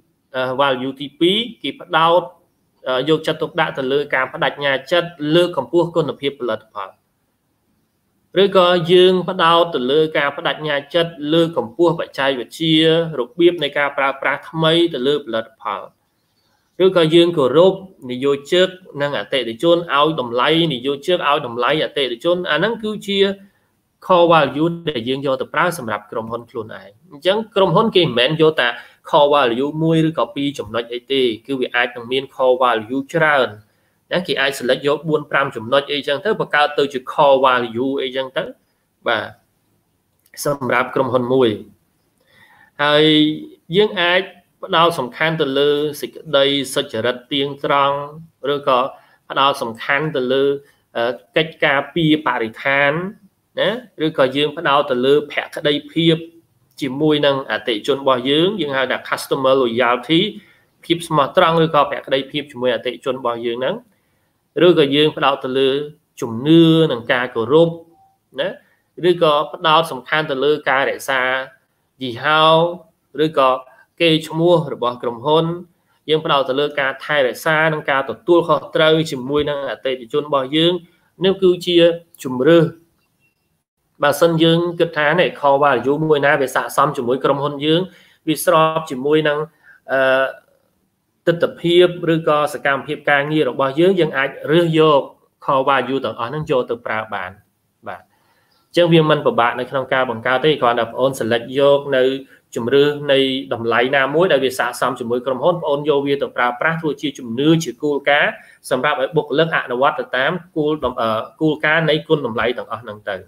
value ទីពីរគេផ្ដោតយកចិត្តទុកដាក់ទៅលើការបដិញ្ញាចិត្តលើកកម្ពស់គុណភាពផលិតផលឬក៏យើងផ្ដោតទៅលើការបដិញ្ញាចិត្តលើកកម្ពស់បច្ចេកវិទ្យារបៀបនៃការប្រើប្រាស់ថ្មីទៅលើផលិតផលឬក៏យើងគោរពនិយោជកនិងអតិថិជនឲ្យតម្លៃនិយោជកឲ្យតម្លៃអតិថិជនអាហ្នឹងគឺជា core value ដែលយើងយកទៅប្រើសម្រាប់ក្រុមហ៊ុនខ្លួនឯងអញ្ចឹងក្រុមហ៊ុនគេមិនមែនយកតែ core value មួយឬក៏ពីរចំណុចអីទេគឺវាអាចនឹងមាន core value ច្រើនណាគេអាច select យកfour fiveចំណុចអីចឹងទៅបង្កើតទៅជា core value អីចឹងទៅបាទសម្រាប់ក្រុមហ៊ុនមួយហើយយើងអាចផ្ដោតសំខាន់ទៅលើសេចក្តីសុចរិតទៀងត្រង់ឬក៏ផ្ដោតសំខាន់ទៅលើកិច្ចការពារបរិស្ថានណាឬក៏យើងផ្ដោតទៅលើភក្តីភាពជាមួយនឹងអតិថិជនរបស់យើងយើងហៅថា customer loyalty ភាពស្មោះត្រង់ឬក៏ភក្តីភាពជាមួយអតិថិជនរបស់យើងហ្នឹងឬក៏យើងផ្ដោតទៅលើជំនឿនិងការគោរពណាឬក៏ផ្ដោតសំខាន់ទៅលើការរក្សាយីហោឬក៏កេរ្តិ៍ឈ្មោះរបស់ក្រុមហ៊ុនយើងផ្ដោតទៅលើការថែរក្សានិងការទទួលខុសត្រូវជាមួយនឹងអតិថិជនរបស់យើងនេះគឺជាជំរឿនបើសិនយើងគិតថានេះ core value មួយណាវាស័ក្តិសមជាមួយក្រុមហ៊ុនយើងវាស្របជាមួយនឹងអឺទិដ្ឋភាពឬក៏សកម្មភាពការងាររបស់យើងយើងអាចរើសយក core value ទាំងអស់ហ្នឹងយកទៅប្រើបានបាទអញ្ចឹងវាមិនពិបាកនៅក្នុងការបង្កើតទេគ្រាន់តែបងអូន select យកនៅជំរឿននៃតម្លៃណាមួយដែលវាស័ក្តិសមជាមួយក្រុមហ៊ុនបងអូនយកវាទៅប្រើប្រាស់ធ្វើជាជំនឿជាគោលការណ៍សម្រាប់ឲ្យបុគ្គលិកអនុវត្តទៅតាមគោលគោលការណ៍នៃគុណតម្លៃទាំងអស់ហ្នឹងទៅ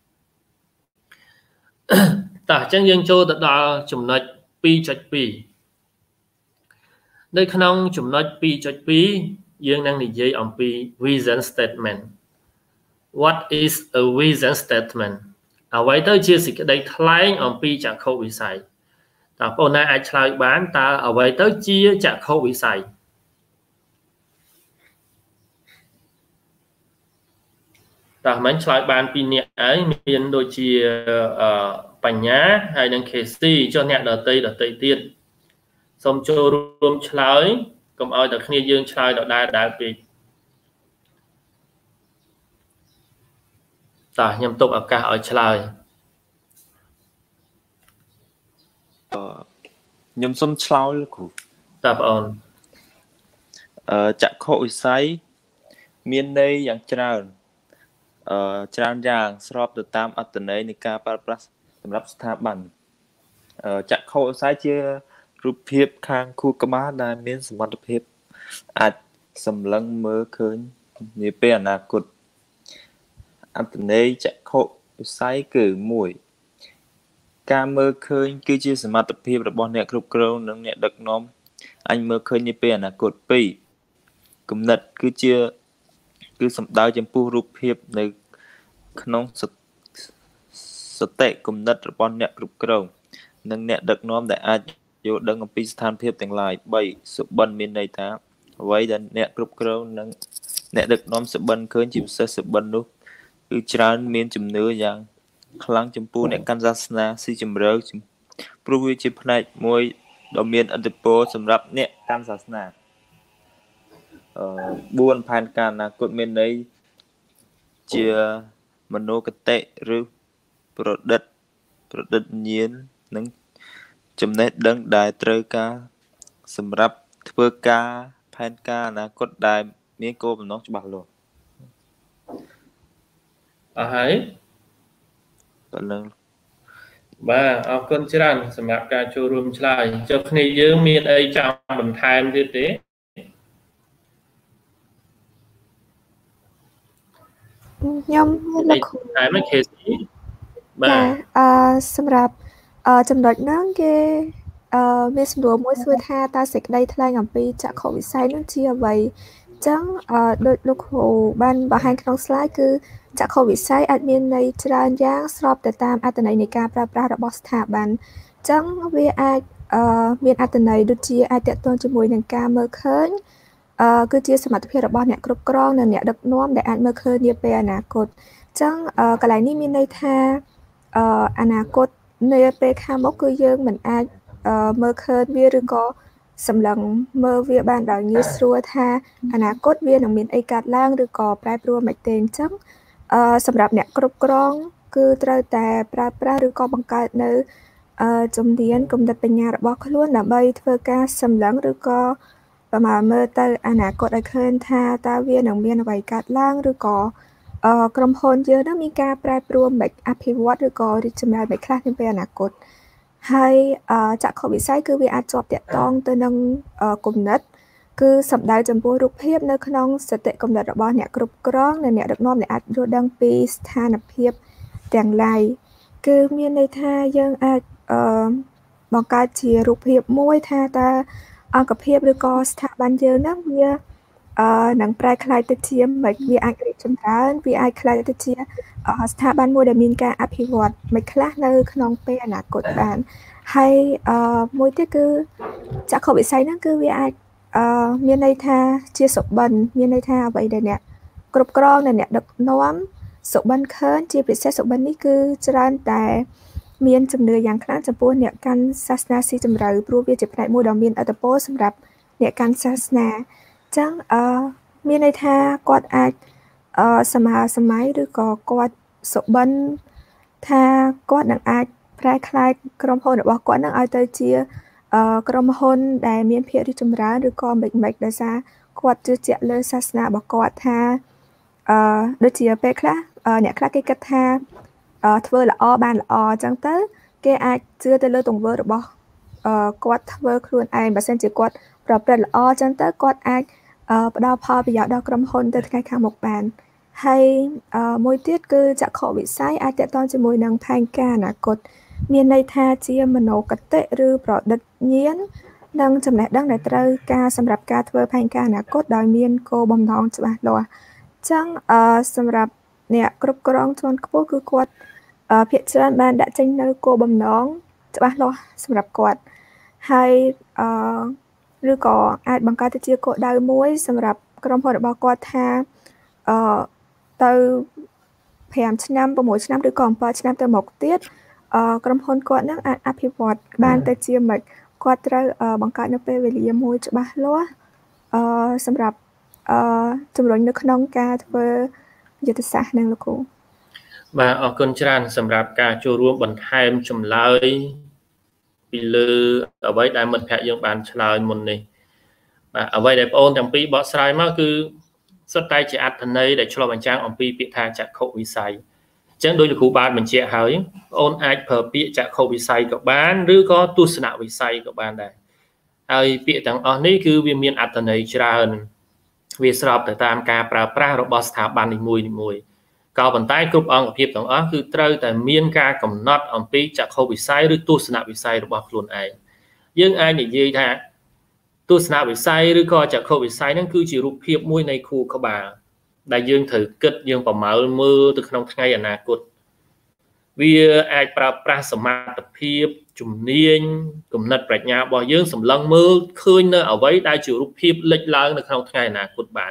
តោះអញ្ចឹងយើងចូលទៅដល់ចំណុច two point two នៅក្នុងចំណុច two point two យើងនឹងនិយាយអំពី vision statement what is a vision statement អ្វីទៅជាសេចក្តីថ្លែងអំពីចក្ខុវិស័យតើបងប្អូនណាអាចឆ្លើយបានតើអ្វីទៅជាចក្ខុវិស័យតើមិនឆ្លើយបានពីរនាក់ហើយមានដូចជាបញ្ញាហើយនិង Casey ចុះអ្នកដតីដតីទៀតសូមចូលរួមឆ្លើយកុំឲ្យតែគ្នាយើងឆ្លើយដដែលដដែលពេកតោះខ្ញុំទុកឱកាសឲ្យឆ្លើយខ្ញុំសូមឆ្លើយលោកគ្រូតើបងអូនអឺចក្ខុវិស័យមានន័យយ៉ាងច្រើនអឺច្រើនយ៉ាងស្របទៅតាមអត្ថន័យនៃការប្រើប្រាស់សម្រាប់ស្ថាប័នអឺចក្ខុវិស័យជារូបភាពខាងខួរក្បាលដែលមានសមត្ថភាពអាចសម្លឹងមើលឃើញនាពេលអនាគតអត្ថន័យចក្ខុវិស័យគឺមួយការមើលឃើញគឺជាសមត្ថភាពរបស់អ្នកគ្រប់គ្រងនិងអ្នកដឹកនាំអញមើលឃើញនាពេលអនាគតពីរគំនិតគឺជាគឺសំដៅចំពោះរូបភាពនៅក្នុងសតិគំនិតរបស់អ្នកគ្រប់គ្រងនិងអ្នកដឹកនាំដែលអាចយល់ដឹងអំពីស្ថានភាពទាំងឡាយ3សុបិនមានន័យថាអ្វីដែលអ្នកគ្រប់គ្រងនិងអ្នកដឹកនាំសុបិនឃើញជាពិសេសសុបិននោះគឺច្រើនមានជំនឿយ៉ាងខ្លាំងចំពោះអ្នកកាន់សាសនាស៊ីជម្រៅព្រោះវាជាផ្នែកមួយដ៏មានឥទ្ធិពលសម្រាប់អ្នកកាន់សាសនាអឺfourផែនការអនាគតមានន័យជាមនោគតិឬប្រឌិតប្រឌិតញាណនិងចំណេះដឹងដែលត្រូវការសម្រាប់ធ្វើការផែនការអនាគតដែលមានគោលបំណងច្បាស់លាស់អស់ហើយតើបាទអរគុណច្រើនសម្រាប់ការចូលរួមឆ្លើយចុះគ្នាយើងមានអីចង់បន្ថែមទៀតទេខ្ញុំលោកគ្រូតែមិន Casey បាទអឺសម្រាប់អឺចំណុចហ្នឹងគេអឺមានសំណួរមួយសួរថាតើសេចក្តីថ្លែងអំពីចក្ខុវិស័យនោះជាអ្វីអញ្ចឹងអឺដូចលោកគ្រូបានបង្ហាញក្នុង slide គឺចក្ខុវិស័យអាចមានន័យច្រើនយ៉ាងស្របទៅតាមអត្ថន័យនៃការប្រើប្រាស់របស់ស្ថាប័នអញ្ចឹងវាអាចអឺមានអត្ថន័យដូចជាអាចតកតងជាមួយនឹងការមើលឃើញអឺគឺជាសមត្ថភាពរបស់អ្នកគ្រប់គ្រងនិងអ្នកដឹកនាំដែលអាចមើលឃើញនាពេលអនាគតអញ្ចឹងកន្លែងនេះមានន័យថាអឺអនាគតនៅពេលខាងមុខគឺយើងមិនអាចមើលឃើញវាឬក៏សម្លឹងមើលវាបានដោយងាយស្រួលថាអនាគតវានឹងមានអីកើតឡើងឬក៏ប្រែប្រួលមិនទេអញ្ចឹងអឺសម្រាប់អ្នកគ្រប់គ្រងគឺត្រូវតែប្រើប្រាស់ឬក៏បង្កើតនៅអឺជំនាញគំនិតបញ្ញារបស់ខ្លួនដើម្បីធ្វើការសម្លឹងឬក៏ប្រមាណមើលទៅអនាគតឲ្យឃើញថាតើវានឹងមានអ្វីកើតឡើងឬក៏អឺក្រុមហ៊ុនយើងនឹងមានការប្រែប្រួលមិនអភិវឌ្ឍឬក៏រីកចម្រើនមិនខ្លះនៅពេលអនាគតហើយចក្ខុវិស័យគឺវាអាចជាប់តាក់ទងទៅនឹងគំនិតគឺសំដៅចំពោះរូបភាពនៅក្នុងសតិគំនិតរបស់អ្នកគ្រប់គ្រងនិងអ្នកដឹកនាំដែលអាចយល់ដឹងពីស្ថានភាពទាំងឡាយគឺមានន័យថាយើងអាចអឺបង្កើតជារូបភាពមួយថាតើអង្គភាពឬក៏ស្ថាប័នយើងហ្នឹងវាអឺនឹងប្រែក្លាយទៅជាមិនវាអាចរីកចម្រើនវាអាចក្លាយទៅជាស្ថាប័នមួយដែលមានការអភិវឌ្ឍមិនខ្លះនៅក្នុងពេលអនាគតបានហើយអឺមួយទៀតគឺចក្ខុវិស័យហ្នឹងគឺវាអាចអឺមានន័យថាជាសុបិនមានន័យថាអ្វីដែលអ្នកគ្រប់គ្រងនិងអ្នកដឹកនាំសុបិនឃើញជាពិសេសសុបិននេះគឺច្រើនតែមានជំនឿយ៉ាងខ្លាំងចំពោះអ្នកកាន់សាសនាស៊ីជម្រៅព្រោះវាជាផ្នែកមួយដ៏មានឥទ្ធិពលសម្រាប់អ្នកកាន់សាសនាអញ្ចឹងអឺមានន័យថាគាត់អាចអឺសម័យសម័យឬក៏គាត់សុបិនថាគាត់នឹងអាចប្រែក្លាយក្រុមហ៊ុនរបស់គាត់នឹងឲ្យទៅជាអឺក្រុមហ៊ុនដែលមានភាពរីកចម្រើនឬក៏មិនមិនដោយសារគាត់ជឿជាក់លើសាសនារបស់គាត់ថាអឺដូចជាពេលខ្លះអ្នកខ្លះគេគិតថាធ្វើល្អបានល្អអញ្ចឹងទៅគេអាចជឿទៅលើទង្វើរបស់អឺគាត់ធ្វើខ្លួនឯងបើសិនជាគាត់ប្រព្រឹត្តល្អអញ្ចឹងទៅគាត់អាចផ្ដល់ផលប្រយោជន៍ដល់ក្រុមហ៊ុនទៅថ្ងៃខាងមុខបានហើយមួយទៀតគឺចក្ខុវិស័យអាចតកតងជាមួយនឹងផែនការអនាគតមានន័យថាជាមនោគតិឬប្រឌិតញាណនិងចំណេះដឹងដែលត្រូវការសម្រាប់ការធ្វើផែនការអនាគតដោយមានគោលបំណងច្បាស់លាស់អញ្ចឹងសម្រាប់អ្នកគ្រប់គ្រងជាន់ខ្ពស់គឺគាត់ភាគច្រើនបានដាក់ចេញនៅគោលបំណងច្បាស់លាស់សម្រាប់គាត់ហើយអឺឬក៏អាចបង្កើតទៅជាគោលដៅមួយសម្រាប់ក្រុមហ៊ុនរបស់គាត់ថាអឺទៅប្រាំឆ្នាំ6ឆ្នាំឬក៏7ឆ្នាំទៅមុខទៀតអឺក្រុមហ៊ុនគាត់នឹងអាចអភិវឌ្ឍបានទៅជាមិនគាត់ត្រូវបង្កើតនៅពេលវេលាមួយច្បាស់លាស់អឺសម្រាប់អឺជំរុញនៅក្នុងការធ្វើយុទ្ធសាស្ត្រនឹងលោកគ្រូបាទអរគុណច្រើនសម្រាប់ការចូលរួមបន្ថែមចម្លើយពីលើអ្វីដែលមិត្តភ័ក្តិយើងបានឆ្លើយមុននេះបាទអ្វីដែលបងអូនទាំងពីរបកស្រាយមកគឺសុទ្ធតែជាអត្ថន័យដែលឆ្លុះបញ្ចាំងអំពីពាក្យថាចក្ខុវិស័យអញ្ចឹងដោយលោកគ្រូបានបញ្ជាក់ហើយបងអូនអាចប្រើពាក្យចក្ខុវិស័យក៏បានឬក៏ទស្សនវិស័យក៏បានដែរហើយពាក្យទាំងអស់នេះគឺវាមានអត្ថន័យច្រើនវាស្របទៅតាមការប្រើប្រាស់របស់ស្ថាប័ននីមួយៗក៏ប៉ុន្តែគ្រប់អង្គភាពទាំងអស់គឺត្រូវតែមានការកំណត់អំពីចក្ខុវិស័យឬទស្សនវិស័យរបស់ខ្លួនឯងយើងអាចនិយាយថាទស្សនវិស័យឬក៏ចក្ខុវិស័យហ្នឹងគឺជារូបភាពមួយនៃខួរក្បាលដែលយើងត្រូវគិតយើងប្រមាលមើលទៅក្នុងថ្ងៃអនាគតវាអាចប្រើប្រាស់សមត្ថភាពជំនាញគំនិតប្រាជ្ញារបស់យើងសម្លឹងមើលឃើញនៅអ្វីដែលជារូបភាពលេចឡើងនៅក្នុងថ្ងៃអនាគតបាន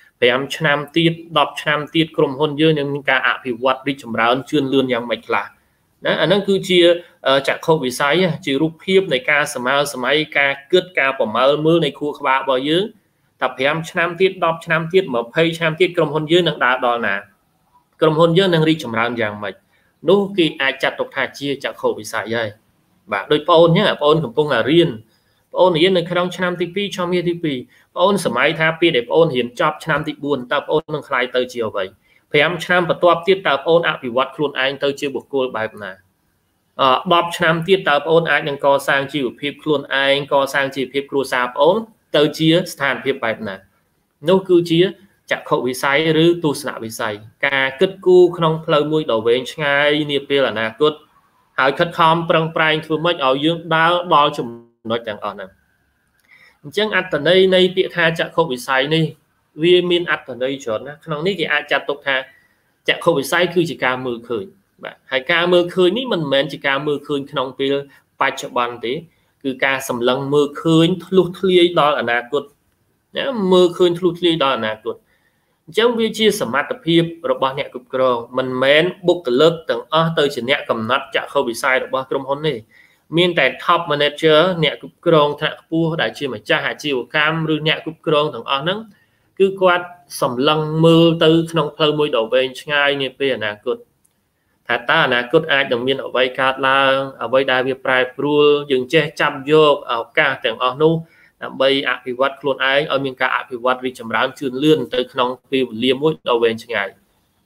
5ឆ្នាំទៀត10ឆ្នាំទៀតក្រុមហ៊ុនយើងនឹងមានការអភិវឌ្ឍរីកចម្រើនជឿនលឿនយ៉ាងម៉េចខ្លះណាអាហ្នឹងគឺជាចក្ខុវិស័យជារូបភាពនៃការសម័យសម័យការគិតការប្រមាលមើលនៃខួរក្បាលរបស់យើងតែ5ឆ្នាំទៀត10ឆ្នាំទៀត20ឆ្នាំទៀតក្រុមហ៊ុនយើងនឹងដើរដល់ណាក្រុមហ៊ុនយើងនឹងរីកចម្រើនយ៉ាងម៉េចនោះគេអាចចាត់ទុកថាជាចក្ខុវិស័យហើយបាទដូចបងអូនអញ្ចឹងបងអូនកំពុងតែរៀនបងអូនរៀននៅក្នុងឆ្នាំទី2ឆ្នាំទី2បងអូនសម័យថាពេលដែលបងអូនរៀនចប់ឆ្នាំទី4តើបងអូននឹងខ្លាយទៅជាអ្វី5ឆ្នាំបន្ទាប់ទៀតតើបងអូនអភិវឌ្ឍខ្លួនឯងទៅជាបុគ្គលបែបណា bóp năm tiết tàu ôn ai đang co sang chịu phép luôn ai co sang chịu phép cua sạp ôn tới chia sàn phép bài nè nấu cứ chia chặt khẩu bị say rứ tu sạ bị say ca kết cu không lâu mũi đầu về ngay niệm bia là nà cốt hỏi khất khom prang prang thưa mất ở dương đau đo chùm nói chẳng ở nè chẳng ăn từ đây này bị tha chặt khẩu bị say đi vì miên ăn từ đây chuẩn á không ní thì ai chặt tục tha chặt khẩu bị say cứ chỉ ca mưa khơi hay ca mưa khơi ní mình men chỉ ca mưa khơi không bia phải chọn bàn tí cứ ca sầm lăng mưa khơi lút lia đó là nà cốt mưa khơi lút lia đó là nà cốt chẳng vì chia sẻ mặt tập hiệp rồi bao nhiêu cục cờ mình men bục cái lớp từng ở tới chỉ nhẹ cầm nát chả không bị sai được bao trong hôn này miền tại top manager nhẹ cục cờ thằng pu đại chia mà cha hạ chiều cam rồi nhẹ cục cờ thằng ở nắng cứ quát sầm lăng mưa từ trong thơ môi đầu về ngay như bây giờ nè cột thà ta nè cột ai đồng miền ở vây cát la ở vây đại việt prai pru dừng che chăm vô ở ca từng ở nu bây áp bị vật luôn ai ở miền cả áp bị vật vì chấm rán chươn lươn tới trong phim liêm mũi đầu về chừng ngày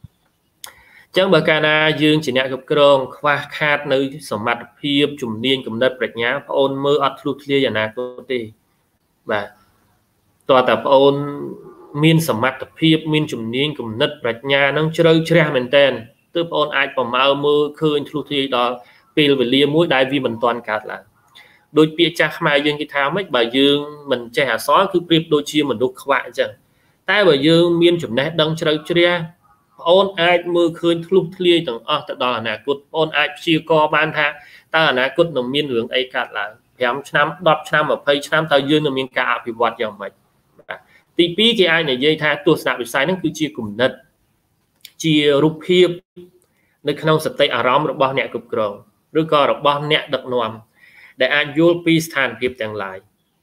chẳng bờ cana dương chỉ nhẹ gặp cơn khoa khát nơi sầm mặt hiệp chùm niên chùm đất bạch nhá ôn mơ ắt lụt lia nhà cô tê và tòa tập ôn miên sầm mặt tập hiệp miên chùm niên chùm đất bạch nhá nâng chơi chơi mình tên từ ôn ai còn mau mơ khơi lụt lia đó phim về liêm mũi đại vì mình toàn cả là đôi bia cha mai dương cái thao mấy bà dương mình che hà xóa cứ bịp đôi chia mình đục khoại chẳng tai bà dương miên chụp nét đăng chơi chơi ôn ai mưa khơi lúc lia từng ở tại đó là nè cút ôn ai chia co ban tha ta là nè cút nằm miên hưởng ấy cả là thèm năm đọc năm ở phây năm tao dương nằm miên cả bị vặt dòng mày tí pi cái ai này dây tha tuột sạp bị sai nó cứ chia cùng đất chia rụp hiệp nơi khâu sập tay à róm rồi bao nhẹ cục còng rồi co rồi bao nhẹ đập nòm để anh vô pi sàn hiệp chẳng lại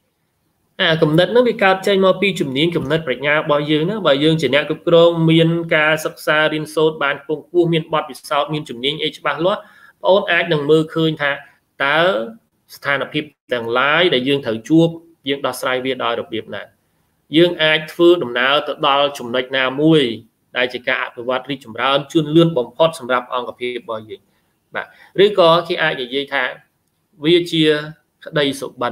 à cầm đất nó bị cao trên mà pi chùm niên cầm đất bạch nha bao dương nó bao dương chỉ nhẹ cục còng miên ca sắc xa rin sốt bàn phong cua miên bọt bị sao miên chùm niên h ba lót ôn ai đừng mơ khơi tha tá sàn hiệp chẳng lại để dương thử chuột dương đo sai việt đòi độc điệp này dương ai phương đồng nào tự đo chùm lệch nào mùi đại chỉ cả về vật đi chùm ra chuyên lươn bóng phốt sầm rạp on gặp hiệp bao gì mà rồi có khi ai vậy dây tha vì chia đây sụp bần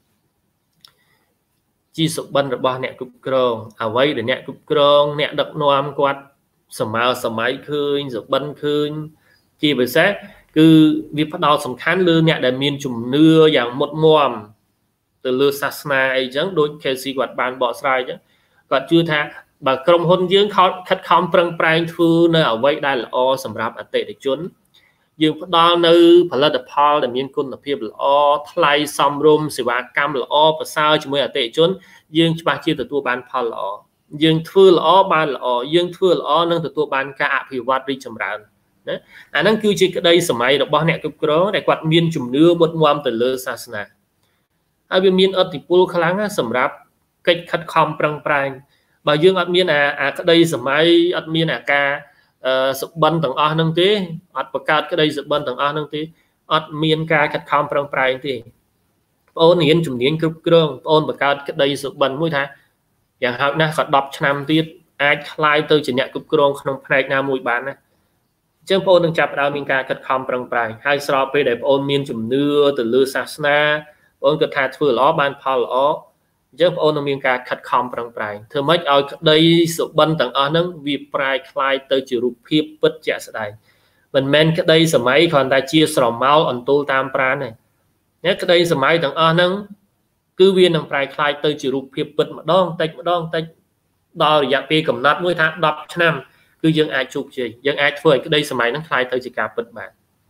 chi sụp bần rồi bao nẹt cục còng à vây để nẹt cục còng nẹt đập noam quạt sầm màu sầm máy khơi sụp bần khơi chi về xét cứ việc bắt đầu sầm khán lư nẹt để miên chùm nưa dạng một mồm từ lư sasna ấy chẳng đôi kê si quạt bàn bỏ sai chứ còn chưa tha bà công hôn dương khó khách không prang prang thư nơi ở vây đây là o sầm rạp ở tệ để chốn dương phát đo nơi phải là đập hao để miên côn là phim là o thay xong room sự và cam là o và sao chỉ mới ở tệ chốn dương ba chia từ tua ban phao là o dương thưa là o ban là o dương thưa là o nâng từ tua ban cả thì vật đi chầm rán đấy à năng cứ chỉ cái đây sớm mai được bao nẹt cái đó để quạt miên chùm đưa một ngoam từ lơ sasna ai bên miên ở thì pul kháng á sầm rạp cách khách không prang prang bà dương ở miên à à cái đây sớm mai ở miên à ca sụp bần tầng o nâng tí ọt bạc cát cái đây sụp bần tầng o nâng tí ọt miên ca khách không prang prang tí ôn hiến chủng hiến cướp cương ôn bạc cát cái đây sụp bần mũi thaอย่างhậu na khởi đọc năm tiết ai khai từ chỉ nhận cướp cương không phải nam mũi bán này chương ôn đừng chập đào miên ca khách không prang prang hai so với để ôn miên chủng nưa từ lư sasna ôn cực thà thừa ló ban phao ló chương ôn miên ca khách không prang prang thưa mấy ở đây sụp bần tầng o nâng vì prai khai từ chỉ rụp hiệp bất chả sai mình men cái đây sớm mấy còn ta chia sẻ máu ẩn tu tam pran này nhé cái đây sớm mấy tầng o nâng cứ viên thằng prai khai từ chỉ rụp hiệp bất mà đong tách mà đong tách đo dạ pi cầm nát mỗi tháng đọc năm cứ dương ai chụp gì dương ai phơi cái đây sớm mấy nó khai từ chỉ cả bất bạn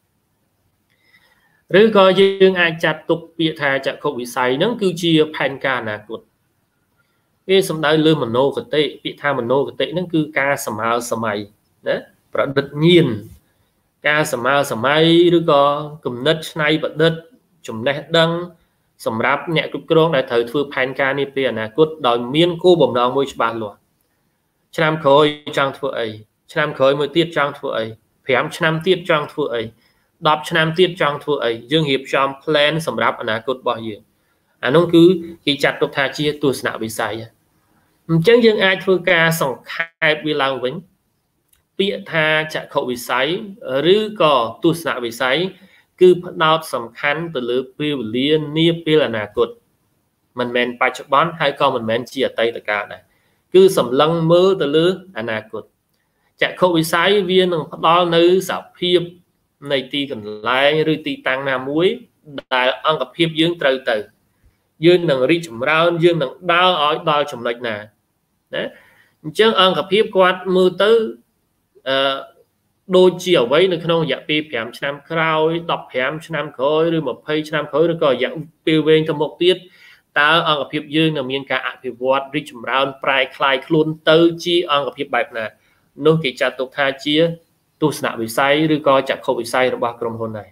rồi coi dương ai chặt tục bịa thà chặt không bị say nó cứ chia pan ca nè cột cái sầm đại lư mình nô cái tệ bị tha mình nô cái tệ nó cứ ca sầm ao sầm mày đấy và đột nhiên ca sầm ao sầm mày rồi có cầm nứt này bật đất chùm nét đăng sầm ráp nhẹ cục cong đại thời thưa pan ca ni pia nè cốt đòi miên cô bồng đào môi bàn luôn trăm khối trang thưa ấy trăm khối mới tiết trang thưa ấy phèm trăm tiết trang thưa ấy đọc trăm tiết trang thưa ấy dương hiệp trong plan sầm ráp anh cốt bao nhiêu à nó cứ khi chặt độc thà chia tu sạ bị sai chẳng dương ai thưa ca sòng khai bị lao vĩnh bịa tha chặt khẩu bị sai rứ cò tu sạ bị sai cứ bắt đầu sầm khăn từ lứa pil liên nia pil là nà cột mình men bài chụp bón hay con mình men chia tay tất cả này cứ sầm lăng mơ từ lứa anh nà cột chạy khâu bị sai viên bắt đầu nơi sập hiệp này ti cần lại rồi ti tăng nam muối đại ăn gặp hiệp dương từ từ dương đừng ri chủng rau dương đừng đau ói đau chủng lệch nè đấy chứ ăn gặp hiệp quạt mưa tới đôi chiều với nó không dạng pi phèm năm khơi đọc phèm năm khơi rồi một phay năm khơi nó còn dạng tiêu bên trong một tiết ta ăn gặp hiệp dương là miền cả hiệp quạt ri chủng rau prai khai luôn tới chi ăn gặp hiệp bạch nè nông kỳ chặt tục tha chia tu sạ bị say rồi coi chặt không bị say được ba trong hôn này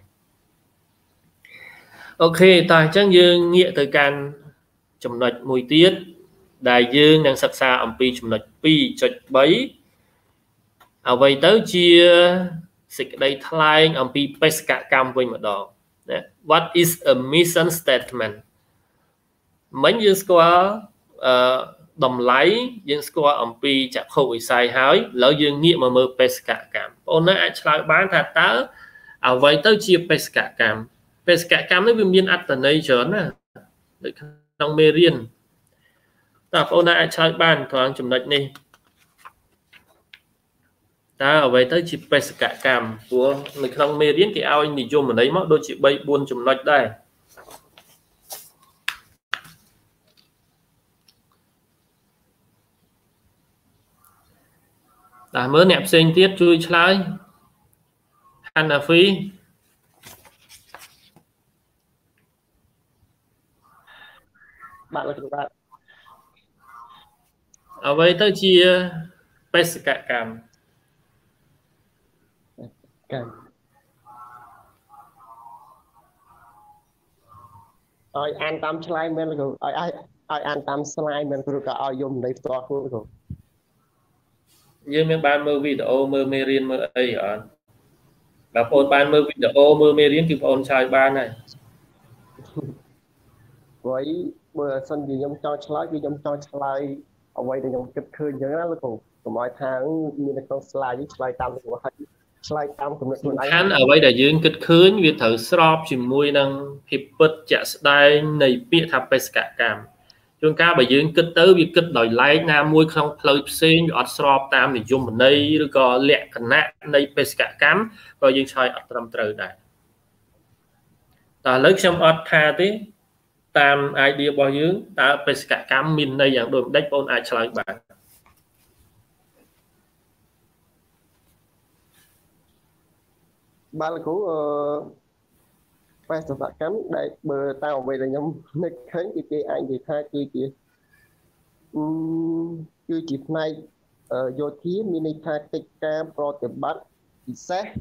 ok ta chắc dương nghĩa từ can chấm lệch mùi tiết đại dương đang sắc xa âm pi chấm lệch pi chật bấy ở vậy tới chia xịt đây thay âm pi pesca cam với một đòn what is a mission statement mấy dương score đồng lấy dương score âm pi chặt không bị say hỏi lỡ dương nghĩa mà mơ pesca cam ôn nó lại bán thật tớ ở vậy tới chia pesca cam pesca cam nó viên alternation nè trong merian ta ôn lại chơi bàn thoáng chấm lệch này ta ở vậy tới chỉ pesca cam của người trong merian cái ao anh đi dùng ở đấy mất đôi chị bay buôn chấm lệch đây ta mới nẹp sinh tiết chui trái Hana Phi bạn là bạn ở vậy tới chia pesca cam cam ai ăn tam slide men rồi ai ai ai ăn tam slide men rồi cả ai dùng lấy to luôn rồi dương miền ban mơ video mơ merian mơ ấy ở bà phone ban mơ video mơ merian kịp ôn trai ban này với bữa sân gì trong cho slide vì trong cho slide ở đây thì trong kịch khơi nhớ lắm luôn còn mọi tháng như là con slide với slide tam của hai slide tam cũng được anh ở đây đại dương kịch khơi việc thử srop chỉ mùi năng hiệp bất chả đai này biết thập pesca cam chúng ta bởi dương kịch tới việc kịch đòi lấy nam mùi không lời xin ở srop tam để dùng ở đây rồi có lẹ cẩn nát này pesca cam rồi dương chơi ở trong trời này ta lấy trong ở tha thế tam idea bao nhiêu ta pesca cam min đây dạng đồn đánh ôn ai chơi bạn ba là cũng pesca cam đây bờ tao về là nhóm nơi khánh thì cái anh thì tha cứ chỉ cứ chỉ này vô thí mini tha cái cam pro từ bắt thì sẽ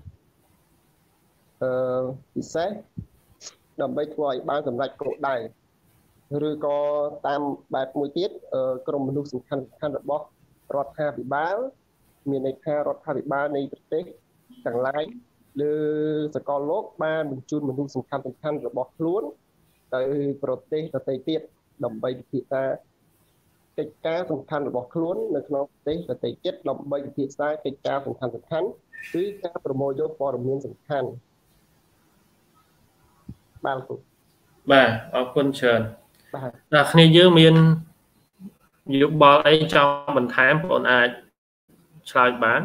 thì sẽ đầm bay quay ban tầm rạch cổ đài rồi có tam bát mùi tiết ở trong một lúc sinh khăn khăn được bó rọt hà bị báo miền này hà rọt hà bị ba này thực tế chẳng lái đưa sẽ có lốt ba mình chun mình lúc sinh khăn khăn được bó luôn tới prote là tây tiết đầm bay thị ta cái cá sinh khăn được bó luôn là nó tế là tây tiết đầm bay thị ta cái cá sinh khăn sinh khăn với cá promo vô for miền sinh khăn ba bà ở quân trần là khi dưới miền giúp bò ấy cho mình thám bọn ai chơi bán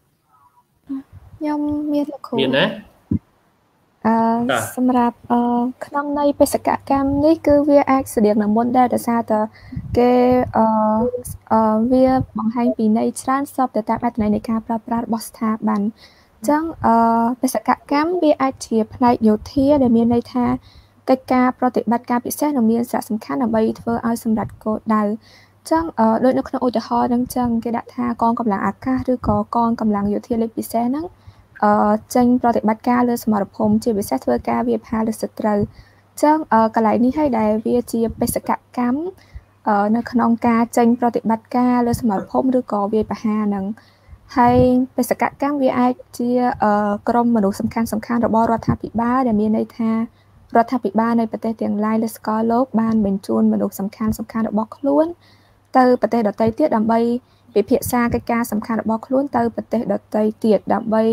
nhom miền là khổ miền đấy à xem ra trong này pesca cam này cứ việc ác sự việc là môn đây là sao ta cái việc bằng haiปีnày trans shop để tạo ra này cái pra pra boss tha bàn chẳng pesca cam việc ai chỉ phải nhiều thế để miền này tha cái ca protein bát ca bị xét là miền xã sầm khăn là bay thưa ai sầm đặt cô đào chẳng đôi nó không ôi từ ho đang chẳng cái đã tha con cầm làng akaឬក៏con cầm làng nhiều thiên lên bị xét nắng tranh protein bát ca lên smart home chỉ bị xét thưa ca việc hà được sệt trời chẳng cái lại ní hay đại việc chỉ pesca cam nó không ca tranh protein bát ca lên smart homeឬក៏việc hà nắng hay pesca cam việc ai chỉក្រុមមនុស្សសំខាន់សំខាន់របស់រដ្ឋាភិបាលដែលមានន័យថារដ្ឋាភិបាលនៃប្រទេសទាំងឡាយលើស្គាល់លោកបានបញ្ជូនមនុស្សសំខាន់សំខាន់របស់ខ្លួនទៅប្រទេសដទៃទៀតដើម្បីពិភាក្សាកិច្ចការសំខាន់របស់ខ្លួនទៅប្រទេសដទៃទៀតដើម្បី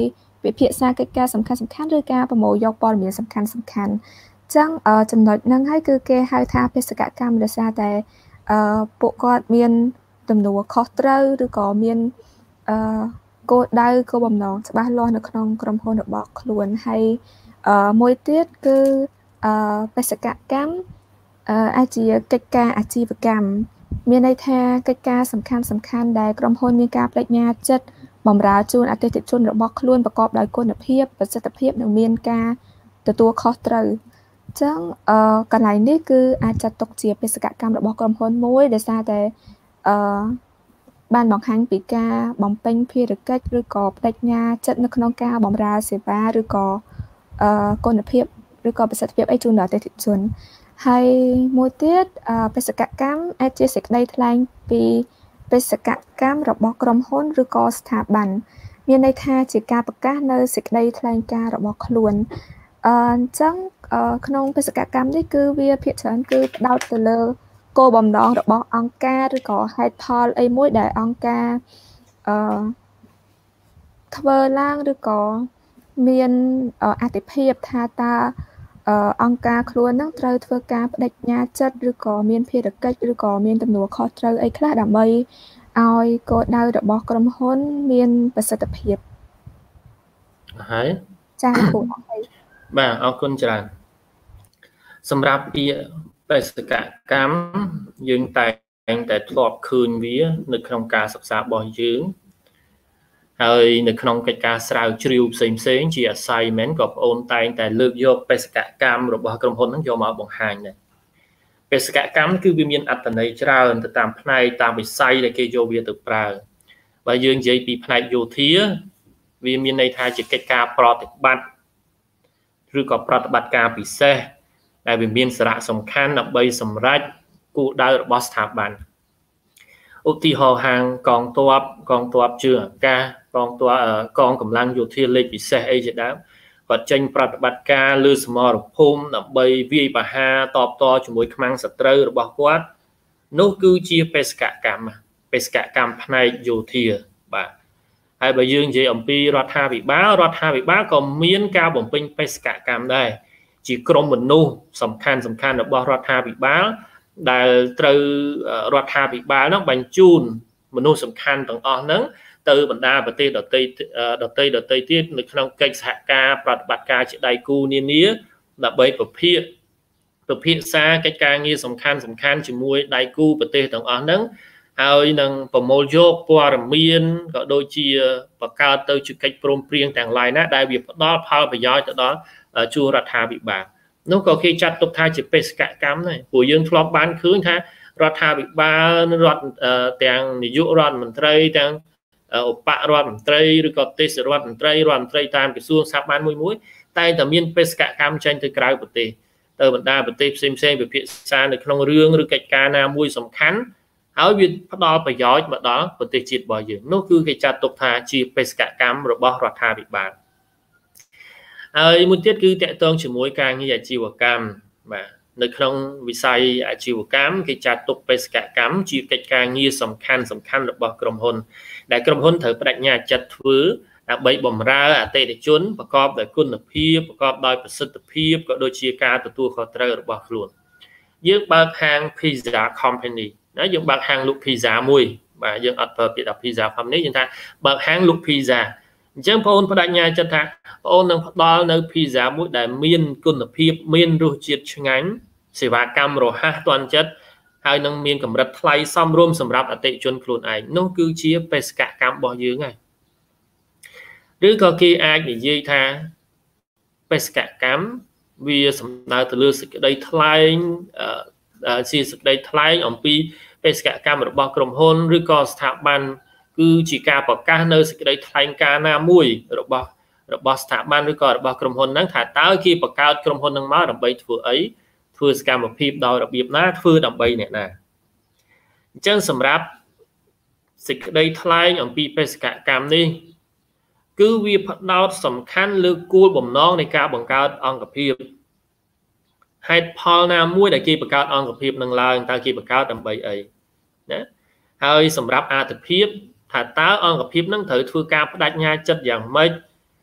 វិភាសាកិច្ចការសំខាន់សំខាន់ឬការប្រមូលយកព័ត៌មានសំខាន់សំខាន់ចឹងចំណុចហ្នឹងហើយគឺគេហៅថាបេសកកម្មដោយសារតែអឺពួកគាត់មានទំនួលខុសត្រូវឬក៏មានអឺគោលដៅគោលបំណងច្បាស់លាស់នៅក្នុងក្រុមហ៊ុនរបស់ខ្លួនហើយអឺមួយទៀតគឺអឺបេសកកម្មអឺអាចជាកិច្ចការអាជីវកម្មមានន័យថាកិច្ចការសំខាន់សំខាន់ដែលក្រុមហ៊ុនមានការបដិញ្ញាចិត្តបម្រើជូនអតិថិជនរបស់ខ្លួនប្រកបដោយគុណភាពប្រសិទ្ធភាពនិងមានការទទួលខុសត្រូវអញ្ចឹងអឺកន្លែងនេះគឺអាចចាត់ទុកជាបេសកកម្មរបស់ក្រុមហ៊ុនមួយដោយសារតែអឺបានបង្ហាញពីការបំពេញភារកិច្ចឬក៏បដិញ្ញាចិត្តនៅក្នុងការបម្រើសេវាឬក៏អឺគុណភាពឬក៏ប្រសិទ្ធភាពអីជូនដល់អតិថិជនហើយមួយទៀតបេសកកម្មអាចជាសេចក្តីថ្លែងពីបេសកកម្មរបស់ក្រុមហ៊ុនឬក៏ស្ថាប័នមានន័យថាជាការប្រកាសនៅសេចក្តីថ្លែងការណ៍របស់ខ្លួនអញ្ចឹងក្នុងបេសកកម្មនេះគឺវាភាគច្រើនគឺផ្ដោតទៅលើគោលបំណងរបស់អង្គការឬក៏ហេតុផលអីមួយដែលអង្គការអឺធ្វើឡើងឬក៏មានអត្ថិភាពថាតើអង្គការខ្លួននឹងត្រូវធ្វើការបដិញ្ញាចិត្តឬក៏មានភារកិច្ចឬក៏មានទំនួលខុសត្រូវអីខ្លះដើម្បីឲ្យគោលដៅរបស់ក្រុមហ៊ុនមានប្រសិទ្ធភាពហើយចា៎គ្រូបាទអរគុណច្រើនសម្រាប់ពាក្យបេសកកម្មយើងតែងតែធ្លាប់ឃើញវានៅក្នុងការសិក្សារបស់យើងហើយនៅក្នុងកិច្ចការស្រាវជ្រាវផ្សេងផ្សេងជា assignment ក៏បងអូនតែងតែលើកយកបេសកកម្មរបស់ក្រុមហ៊ុនហ្នឹងយកមកបង្ហាញដែរបេសកកម្មគឺវាមានអត្ថន័យច្រើនទៅតាមផ្នែកតាមវិស័យដែលគេយកវាទៅប្រើបើយើងនិយាយពីផ្នែកយោធាវាមានន័យថាជាកិច្ចការប្រតិបត្តិឬក៏ប្រតិបត្តិការពិសេសដែលវាមានសារៈសំខាន់ដើម្បីសម្រេចគោលដៅរបស់ស្ថាប័នឧទាហរណ៍ហាងកងទ័ពកងទ័ពជើងអាកាសកងទ័ពកងកម្លាំងយោធាលេខពិសេសអីជាដើមគាត់ចេញប្រតិបត្តិការលើសមរភូមិដើម្បីវាយប្រហារតបតជាមួយខ្មាំងសត្រូវរបស់គាត់នោះគឺជាបេសកកម្មបេសកកម្មផ្នែកយោធាបាទហើយបើយើងនិយាយអំពីរដ្ឋាភិបាលរដ្ឋាភិបាលក៏មានការបំពេញបេសកកម្មដែរជាក្រុមមនុស្សសំខាន់សំខាន់របស់រដ្ឋាភិបាលដែលត្រូវរដ្ឋាភិបាលនោះបញ្ជូនមនុស្សសំខាន់ទាំងអស់ហ្នឹងទៅបណ្ដាប្រទេសដទៃដទៃដទៃទៀតនៅក្នុងកិច្ចសហការប្រតិបត្តិការជាដៃគូនានាដើម្បីប្រភាគប្រភាសាកិច្ចការងារសំខាន់សំខាន់ជាមួយដៃគូប្រទេសទាំងអស់ហ្នឹងហើយនឹងប្រមូលយកព័ត៌មានក៏ដូចជាបង្កើតទៅជាកិច្ចព្រមព្រៀងទាំងឡាយណាដែលវាផ្ដល់ផលប្រយោជន៍ទៅដល់ជួររដ្ឋាភិបាលនោះក៏គេចាត់ទុកថាជាបេសកកម្មដែរព្រោះយើងធ្លាប់បានឃើញថារដ្ឋាភិបាលរដ្ឋទាំងនាយករដ្ឋមន្ត្រីទាំងឧបរដ្ឋមន្ត្រីឬក៏ទេសរដ្ឋមន្ត្រីរដ្ឋមន្ត្រីតាមក្រសួងស្ថាប័នមួយមួយតែតែមានបេសកកម្មចេញទៅក្រៅប្រទេសទៅបណ្ដាប្រទេសផ្សេងផ្សេងពិភាក្សានៅក្នុងរឿងឬកិច្ចការណាមួយសំខាន់ហើយវាផ្ដល់ប្រយោជន៍មកដល់ប្រទេសជាតិរបស់យើងនោះគឺគេចាត់ទុកថាជាបេសកកម្មរបស់រដ្ឋាភិបាលហើយមួយទៀតគឺតកតងជាមួយការងារអាជីវកម្មបាទនៅក្នុងវិស័យអាជីវកម្មគេចាត់ទុកបេសកកម្មជាកិច្ចការងារសំខាន់សំខាន់របស់ក្រុមហ៊ុនដែលក្រុមហ៊ុនត្រូវបដិញ្ញាចិត្តធ្វើដើម្បីបម្រើអតិថិជនប្រកបដោយគុណភាពប្រកបដោយប្រសិទ្ធភាពក៏ដូចជាការទទួលខុសត្រូវរបស់ខ្លួនយើងបើកហាង Pizza Company ណាយើងបើកហាងលក់ Pizza មួយបាទយើងអត់ប្រើពាក្យថា Pizza Company យើងថាបើកហាងលក់ Pizzaអញ្ចឹងបងប្អូនបដិញ្ញាចិត្តថាបងប្អូននឹងផ្ដល់នៅ Pizza មួយដែលមានគុណភាពមានរសជាតិឆ្ងាញ់សេវាកម្មរហ័សទាន់ចិត្តហើយនឹងមានកម្រិតថ្លៃសមរម្យសម្រាប់អតិថិជនខ្លួនឯងនោះគឺជាបេសកកម្មរបស់យើងហើយឬក៏គេអាចនិយាយថាបេសកកម្មវាសំដៅទៅលើសេចក្តីថ្លែងជាសេចក្តីថ្លែងអំពីបេសកកម្មរបស់ក្រុមហ៊ុនឬក៏ស្ថាប័នគឺជាការប្រកាសនៅសេចក្តីថ្លែងការណ៍ណាមួយរបស់របស់ស្ថាប័នឬក៏របស់ក្រុមហ៊ុនហ្នឹងថាតើគេបង្កើតក្រុមហ៊ុនហ្នឹងមកដើម្បីធ្វើអីធ្វើសកម្មភាពដោយរបៀបណាធ្វើដើម្បីអ្នកណាអញ្ចឹងសម្រាប់សេចក្តីថ្លែងអំពីបេសកកម្មនេះគឺវាផ្ដោតសំខាន់លើគោលបំណងនៃការបង្កើតអង្គភាពហេតុផលណាមួយដែលគេបង្កើតអង្គភាពនឹងឡើងតើគេបង្កើតដើម្បីអីណាហើយសម្រាប់អត្ថិភាពថាតើអង្គភាពនឹងត្រូវធ្វើការបដិញ្ញាចិត្តយ៉ាងម៉េច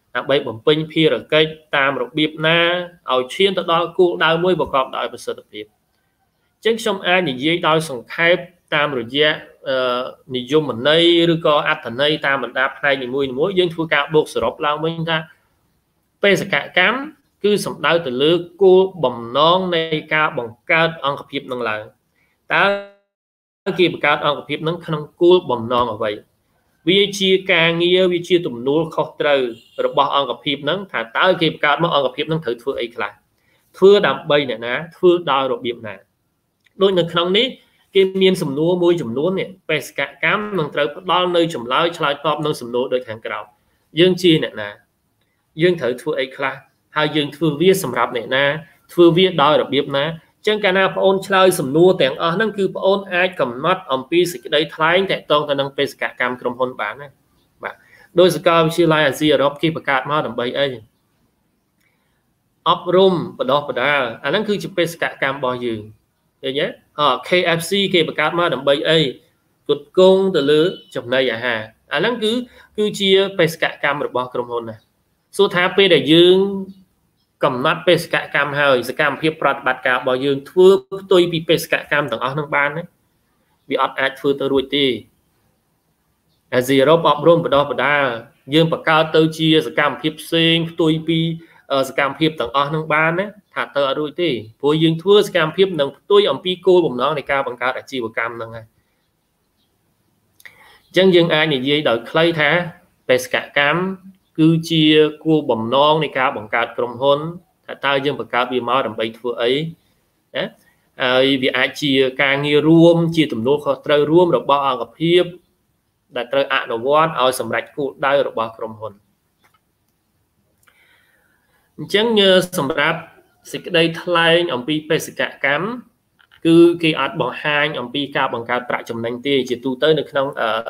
ដើម្បីបំពេញភារកិច្ចតាមរបៀបណាឲ្យឈានទៅដល់គោលដៅមួយប្រកបដោយប្រសិទ្ធភាពអញ្ចឹងខ្ញុំអាចនិយាយដោយសង្ខេបតាមរយៈនិយមន័យឬក៏អត្ថន័យតាមបណ្ដាផ្នែកនីមួយៗយើងធ្វើការបូកសរុបឡើងវិញថាបេសកកម្មគឺសំដៅទៅលើគោលបំណងនៃការបង្កើតអង្គភាពនឹងឡើងតើគេបង្កើតអង្គភាពនឹងក្នុងគោលបំណងអ្វីវាជាការងារវាជាទំនួលខុសត្រូវរបស់អង្គភាពនឹងថាតើគេបង្កើតមកអង្គភាពនឹងត្រូវធ្វើអីខ្លះធ្វើដើម្បីអ្នកណាធ្វើដោយរបៀបណាដូចនៅក្នុងនេះគេមានសំណួរមួយចំនួននេះបេសកកម្មនឹងត្រូវផ្ដល់នៅចម្លើយឆ្លើយតបនៅសំណួរដូចខាងក្រោមយើងជាអ្នកណាយើងត្រូវធ្វើអីខ្លះហើយយើងធ្វើវាសម្រាប់អ្នកណាធ្វើវាដោយរបៀបណាចឹងកាលណាបងអូនឆ្លើយសំណួរទាំងអស់ហ្នឹងគឺបងអូនអាចកំណត់អំពីសេចក្តីថ្លែងតាក់ទងទៅនឹងបេសកកម្មក្រុមហ៊ុនបានណាបាទដោយសាកលវិទ្យាល័យអាស៊ីអឺរ៉ុបគេបង្កើតមកដើម្បីអីអប់រំបណ្ដុះបណ្ដាលអាហ្នឹងគឺជាបេសកកម្មរបស់យើងឃើញទេអ K F C គេបង្កើតមកដើម្បីអីគុតគង់ទៅលើចំណីអាហារអាហ្នឹងគឺគឺជាបេសកកម្មរបស់ក្រុមហ៊ុនណាសួរថាពេលដែលយើងកំណត់បេសកកម្មហើយសកម្មភាពប្រតិបត្តិការរបស់យើងធ្វើផ្ទុយពីបេសកកម្មទាំងអស់នឹងបានទេវាអត់អាចធ្វើទៅរួចទេអាស៊ីអឺរ៉ុបអប់រំបណ្ដុះបណ្ដាលយើងបង្កើតទៅជាសកម្មភាពផ្សេងផ្ទុយពីសកម្មភាពទាំងអស់នឹងបានណាថាទៅអត់រួចទេព្រោះយើងធ្វើសកម្មភាពនឹងផ្ទុយអំពីគោលបំណងនៃការបង្កើតអាជីវកម្មហ្នឹងហើយអញ្ចឹងយើងអាចនិយាយដោយខ្លីថាបេសកកម្មគឺជាគោលបំណងនៃការបង្កើតក្រុមហ៊ុនថាតើយើងបង្កើតវាមកដើម្បីធ្វើអីណាហើយវាអាចជាការងាររួមជាទំនួលខុសត្រូវរួមរបស់អង្គភាពដែលត្រូវអនុវត្តឲ្យសម្រេចគោលដៅរបស់ក្រុមហ៊ុនអញ្ចឹងសម្រាប់សេចក្តីថ្លែងអំពីបេសកកម្មគឺគេអត់បង្ហាញអំពីការបង្កើតប្រាក់ចំណេញទេជាទូទៅនៅក្នុង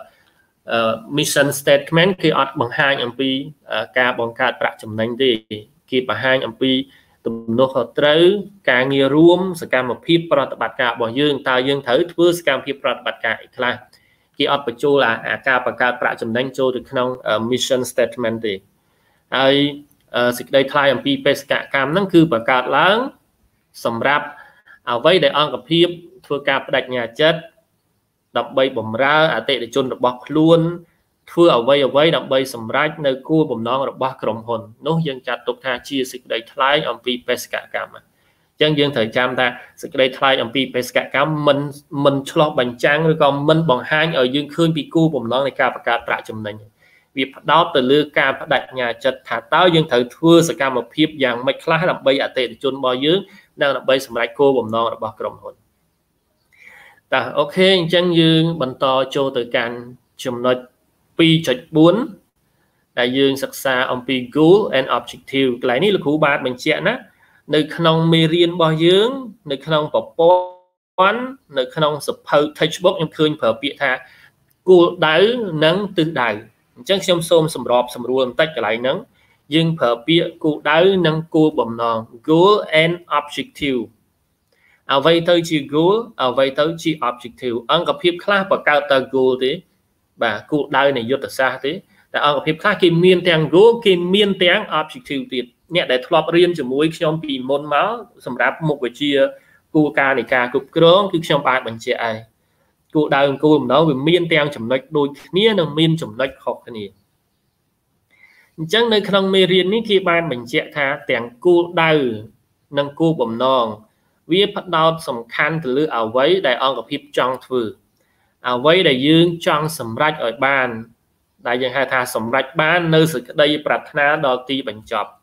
mission statement គេអត់បង្ហាញអំពីការបង្កើតប្រាក់ចំណេញទេគេបង្ហាញអំពីទំនួលខុសត្រូវការងាររួមសកម្មភាពប្រតិបត្តិការរបស់យើងតើយើងត្រូវធ្វើសកម្មភាពប្រតិបត្តិការអីខ្លះគេអត់បញ្ចូលអាការបង្កើតប្រាក់ចំណេញចូលទៅក្នុង mission statement ទេហើយសេចក្តីថ្លែងអំពីបេសកកម្មហ្នឹងគឺបង្កើតឡើងសម្រាប់អ្វីដែលអង្គភាពធ្វើការបដិញ្ញាចិត្តដើម្បីបម្រើអតិថិជនរបស់ខ្លួនធ្វើអ្វីអ្វីដើម្បីសម្រេចនៅគោលបំណងរបស់ក្រុមហ៊ុននោះយើងចាត់ទុកថាជាសេចក្តីថ្លែងអំពីបេសកកម្មអញ្ចឹងយើងត្រូវចាំថាសេចក្តីថ្លែងអំពីបេសកកម្មមិនមិនឆ្លោះបញ្ចាំងឬក៏មិនបង្ហាញឲ្យយើងឃើញពីគោលបំណងនៃការបង្កើតប្រាក់ចំណេញវាផ្ដោតទៅលើការបដិញ្ញាចិត្តថាតើយើងត្រូវធ្វើសកម្មភាពយ៉ាងម៉េចខ្លះដើម្បីអតិថិជនរបស់យើងនិងដើម្បីសម្រេចគោលបំណងរបស់ក្រុមហ៊ុនតើអូខេអញ្ចឹងយើងបន្តចូលទៅកាន់ចំណុច ពីរចុចបួន ដែលយើងសិក្សាអំពី goal and objective កន្លែងនេះលោកគ្រូបាទបញ្ជាក់ណានៅក្នុងមេរៀនរបស់យើងនៅក្នុងប្រព័ន្ធនៅក្នុងសភៅ textbook ខ្ញុំឃើញប្រើពាក្យថាគោលដៅនិងទិសដៅអញ្ចឹងខ្ញុំសូមសម្របសម្រួលបន្តិចកន្លែងហ្នឹងយើងប្រើពាក្យគោលដៅនិងគោលបំណង goal and objective អ្វីទៅជា goal អ្វីទៅជា objective អង្គភាពខ្លះបង្កើតតែ goal ទេបាទគោលដៅនៃយុទ្ធសាស្ត្រទេតែអង្គភាពខ្លះគេមានទាំង goal គេមានទាំង objective ទៀតអ្នកដែលធ្លាប់រៀនជាមួយខ្ញុំពីមុនមកសម្រាប់មុខវិជ្ជាគោលការណ៍នៃការគ្រប់គ្រងគឺខ្ញុំបានបញ្ជាក់ហើយគោលដៅគោលបំណងវាមានទាំងចំណុចដូចគ្នានិងមានចំណុចខុសគ្នាអញ្ចឹងនៅក្នុងមេរៀននេះគេបានបញ្ជាក់ថាទាំងគោលដៅនិងគោលបំណងវាផ្ដោតសំខាន់ទៅលើអ្វីដែលអង្គភាពចង់ធ្វើអ្វីដែលយើងចង់សម្រេចឲ្យបានដែលយើងហៅថាសម្រេចបាននៅសេចក្តីប្រាថ្នាដល់ទីបញ្ចប់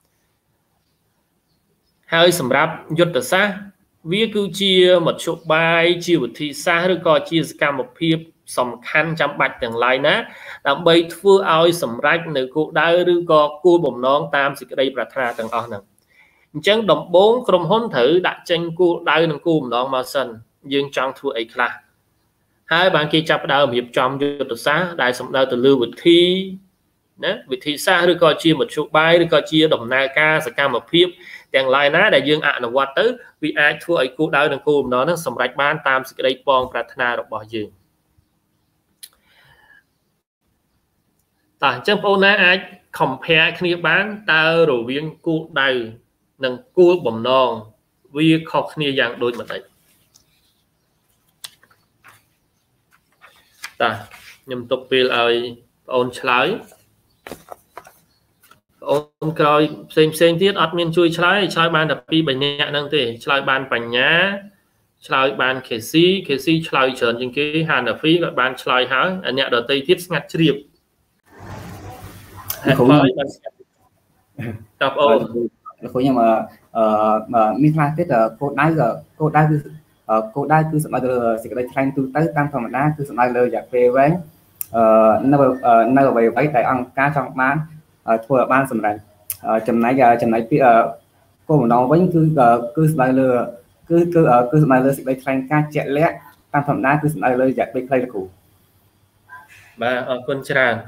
ហើយសម្រាប់យុទ្ធសាស្ត្រវាគឺជាមធ្យោបាយជាវិធីសាស្ត្រឬក៏ជាសកម្មភាពសំខាន់ចាំបាច់ទាំងឡាយណាដើម្បីធ្វើឲ្យសម្រេចនៅគោលដៅឬក៏គោលបំណងតាមសេចក្តីប្រាថ្នាទាំងអស់ហ្នឹងអញ្ចឹងដំបូងក្រុមហ៊ុនត្រូវដាក់ចេញគោលដៅនិងគោលបំណងមកសិនយើងចង់ធ្វើអីខ្លះហើយបានគេចាប់ផ្ដើមរៀបចំយុទ្ធសាស្ត្រដែលសំដៅទៅលើវិធីណាវិធីសាស្ត្រឬក៏ជាមធ្យោបាយឬក៏ជាដំណើរការសកម្មភាពទាំងឡាយណាដែលយើងអនុវត្តទៅវាអាចធ្វើឲ្យគោលដៅនិងគោលបំណងហ្នឹងសម្រេចបានតាមសេចក្តីប៉ងប្រាថ្នារបស់យើង tại trong ô ná ai compare kia bán ta rồi viên cô đầy nâng cô bầm non vì khó kia dạng đôi mặt đấy ta nhầm tục về lời ôn trái ôn coi xem xem tiết admin chui trái trái ban đập pi bệnh nhẹ năng thế trái ban bành nhá trái ban khế si khế si trái trơn trên cái hàn ở phía gọi ban trái há anh nhẹ đầu tây tiết ngặt triệp tập ôn khối nhưng mà mà mình khai tiết là cô đái giờ cô đái cứ cô đái cứ sắm lời sẽ đây thành từ tới tam phần đá cứ sắm lời giặc về ván nó nó về vậy tại ăn cá trong bán thua ban sầm này chấm này giờ chấm này cô một nó vẫn cứ cứ sắm lời cứ cứ cứ sắm lời sẽ đây thành cá chẹt lẽ tam phần đá cứ sắm lời giặc về đây là cụ ba con tràn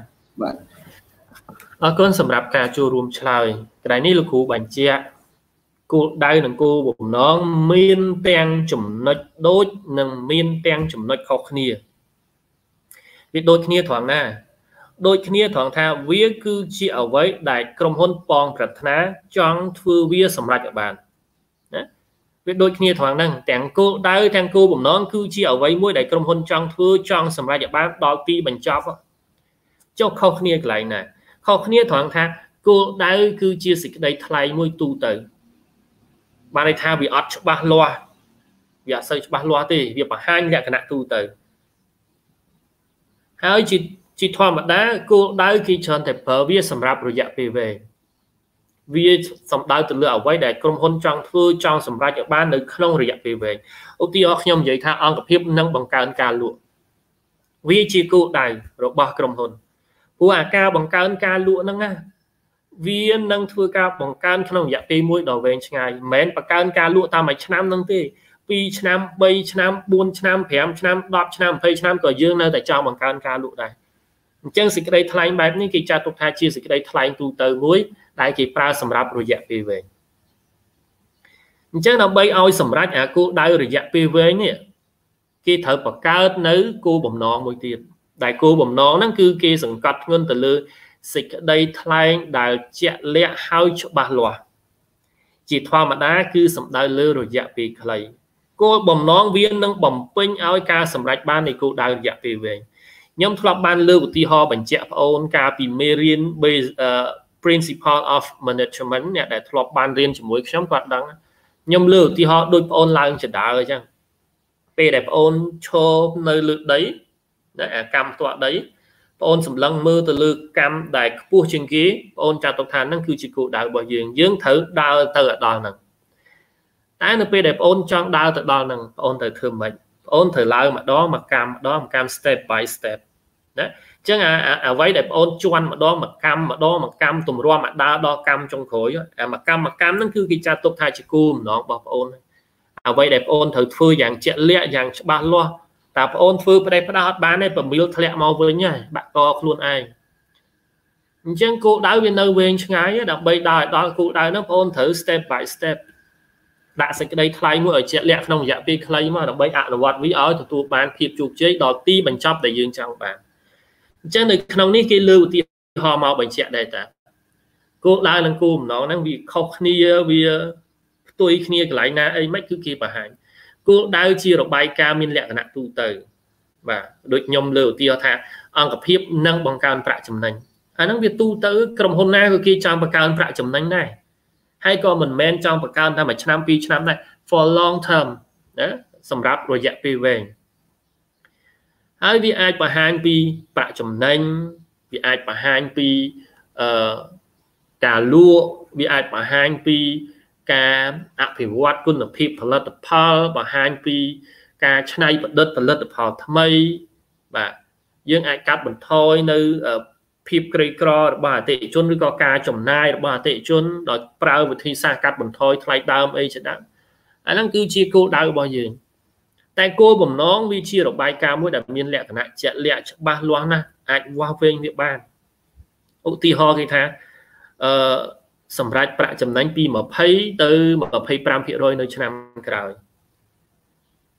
con sầm rạp cả chùa rùm trời cái này là cụ bản chia cô đây là cô bụng nó miên ten chủng nó đôi nâng miên ten chủng nó khó khăn việc đôi kia thoáng na đôi kia thoáng tha vía cứ chỉ ở với đại công hôn pong trật ná trong thư vía sầm rạp các bạn việc đôi kia thoáng năng tàng cô đây tàng cô bụng nó cứ chỉ ở với mỗi đại công hôn trong thư trong sầm rạp các bạn đòi pi bằng chóp cho khó khăn lại nè khó khăn thoáng tha cô đây cứ chia sẻ đây thay môi tu tử bạn này tha bị ớt ba loa vì xây ba loa thì việc mà hai nhà cái nạn tu tử hai chị chị thoa mặt đá cô đá khi chọn thể phở viết sầm rạp rồi dạ về về vì sầm đá từ lửa ở quay để công hôn trong thư trong sầm rạp ban được không rồi dạ về về ưu tiên nhom vậy tha ăn gặp hiệp nâng bằng cao ca lụa vì chị cô đài rồi ba công hôn của à ca bằng cao ca lụa nâng á vì nâng thưa cao bằng can không dạ tê mũi đầu về ngày mến và can ca lụa ta mày năm nâng tê pi năm bay năm buôn năm phèm năm đọp năm phây năm cờ dương nơi tại trong bằng can ca lụa này chân xịt đây thay bài ní kỳ cha tục thay chia xịt đây thay tu từ mũi đại kỳ pra sầm rạp rồi dạ pê về chân nào bay oi sầm rạp à cô đại rồi dạ pê về nè khi thở bậc cao nữ cô bầm nón môi tiền đại cô bầm nón nó cứ kia sừng cắt ngân từ lư xịt đây thay đại chẹt lẹ hao cho ba loa chỉ thoa mà đá cứ sầm đại lư rồi dạ pê clay cô bầm nón viên nâng bầm pin oi ca sầm rạp ban này cô đại dạ pê về nhóm thuộc ban lưu của ti ho bản chẹt ôn ca pi merin principle of management nè để thuộc ban riêng chỉ mỗi nhóm hoạt động nhóm lưu ti ho đôi ôn lại chỉ đá rồi chăng pe đẹp ôn cho nơi lực đấy để cam tọa đấy ôn sầm lăng mưa từ lực cam đại cua trên ký ôn trà tộc thàn năng cứ chỉ cụ đại bảo dưỡng dưỡng thử đào từ ở đòn nè cái nó pe đẹp ôn trong đào từ đòn nè ôn từ thường mệnh ôn thử lại mà đó mà cam đó mà cam step by step đấy chứ à à váy đẹp ôn chuan mà đó mà cam mà đó mà cam tùm roa mà đa đo cam trong khối à mà cam mà cam nó cứ cái cha tộc thai chỉ cum nó bảo ôn à váy đẹp ôn thử phơi dạng chẹt lẹ dạng ba loa tập ôn phơi đây phải đào bán này bẩm miêu thẹn màu với nhá bạn to luôn ai chứ cô đá viên nơi bên ngay đặc biệt đài đó cô đài nó ôn thử step by step đã sẽ cái đây thay mua ở chẹt lẹ không dạ pi clay mà đặc biệt ạ là vật ví ở từ tụ bán kịp chụp chế đỏ ti bánh chop để dương trong bạn chứ này không ní cái lưu thì họ màu bánh chẹt đây ta cô đài là cô nó đang bị khóc nia vì tôi kia cái lại na ấy mấy cứ kia bà hành cô đài chia được bài ca min lẹ nặng tu từ và đôi nhom lưu thì họ thà ăn gặp hiệp năng bằng cao bạ chấm nành anh năng việc tu tới cầm hôn na kia trong bằng cao bạ chấm nành này hay còn mình men trong bậc cao ta mà năm pi năm này for long term đấy sầm rạp rồi dạ pi về hay vì ai bà hai pi bạ chấm nành vì ai bà hai pi cả lúa vì ai bà hai pi cả áp thì quát quân là piផលិតផលbà hai pi cả chnai bật đấtផលិតផលថ្មីបាទយើងអាចកាត់បន្ថយនៅភាពក្រីក្ររបស់អតិថិជនឬក៏ការចំណាយរបស់អតិថិជនដោយប្រើវិធីសាស្ត្រកាត់បន្ថយថ្លៃដើមអីជាដើមអាហ្នឹងគឺជាគោលដៅរបស់យើងតែគោលបំណងវាជារបាយការណ៍មួយដែលមានលក្ខណៈជាក់លាក់ច្បាស់លាស់ណាស់អាចវាស់វែងវាបានឧទាហរណ៍គេថាអឺសម្រាប់ប្រាក់ចំណេញពី20ទៅ25% នៅឆ្នាំក្រោយ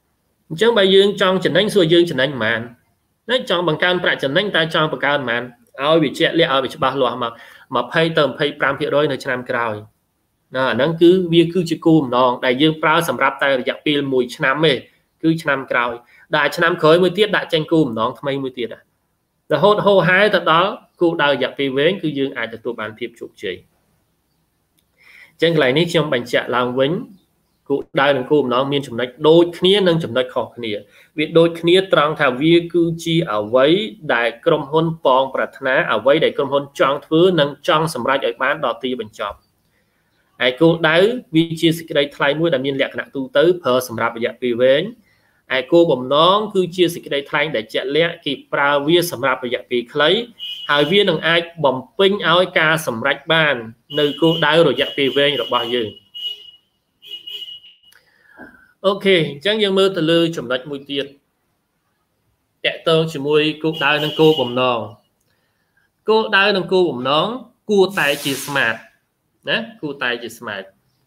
អញ្ចឹងបើយើងចង់ចំណេញសួរយើងចំណេញប៉ុន្មានចង់បង្កើនប្រាក់ចំណេញតែចង់បង្កើនប៉ុន្មានឲ្យវាជាក់លាក់ឲ្យវាច្បាស់លាស់មក20ទៅ25ភាគរយនៅឆ្នាំក្រោយណាអាហ្នឹងគឺវាគឺជាគោលបំណងដែលយើងប្រើសម្រាប់តែរយៈពេលមួយឆ្នាំទេគឺឆ្នាំក្រោយដែលឆ្នាំក្រោយមួយទៀតដាក់ចេញគោលបំណងថ្មីមួយទៀតរហូតហូរហែទៅដល់គោលដៅរយៈពេលវែងគឺយើងអាចទទួលបានភាពជោគជ័យអញ្ចឹងកន្លែងនេះខ្ញុំបញ្ជាក់ឡើងវិញគោលដៅនិងគោលបំណងមានចំណុចដូចគ្នានិងចំណុចខុសគ្នាវាដូចគ្នាត្រង់ថាវាគឺជាអ្វីដែលក្រុមហ៊ុនប៉ងប្រាថ្នាអ្វីដែលក្រុមហ៊ុនចង់ធ្វើនិងចង់សម្រេចឲ្យបានដល់ទីបញ្ចប់ហើយគោលដៅវាជាសេចក្តីថ្លៃមួយដែលមានលក្ខណៈទូទៅប្រើសម្រាប់រយៈពេលវែងហើយគោលបំណងគឺជាសេចក្តីថ្លែងដែលជាក់លាក់គេប្រើវាសម្រាប់រយៈពេលខ្លីហើយវានឹងអាចបំពេញឲ្យការសម្រេចបាននៅគោលដៅរយៈពេលវែងរបស់យើងអូខេអញ្ចឹងយើងមើលទៅលើចំណុចមួយទៀតតកតងជាមួយគោលដៅនិងគោលបំណងគោលដៅនិងគោលបំណងគួរតែជា smart ណាគួរតែជា smart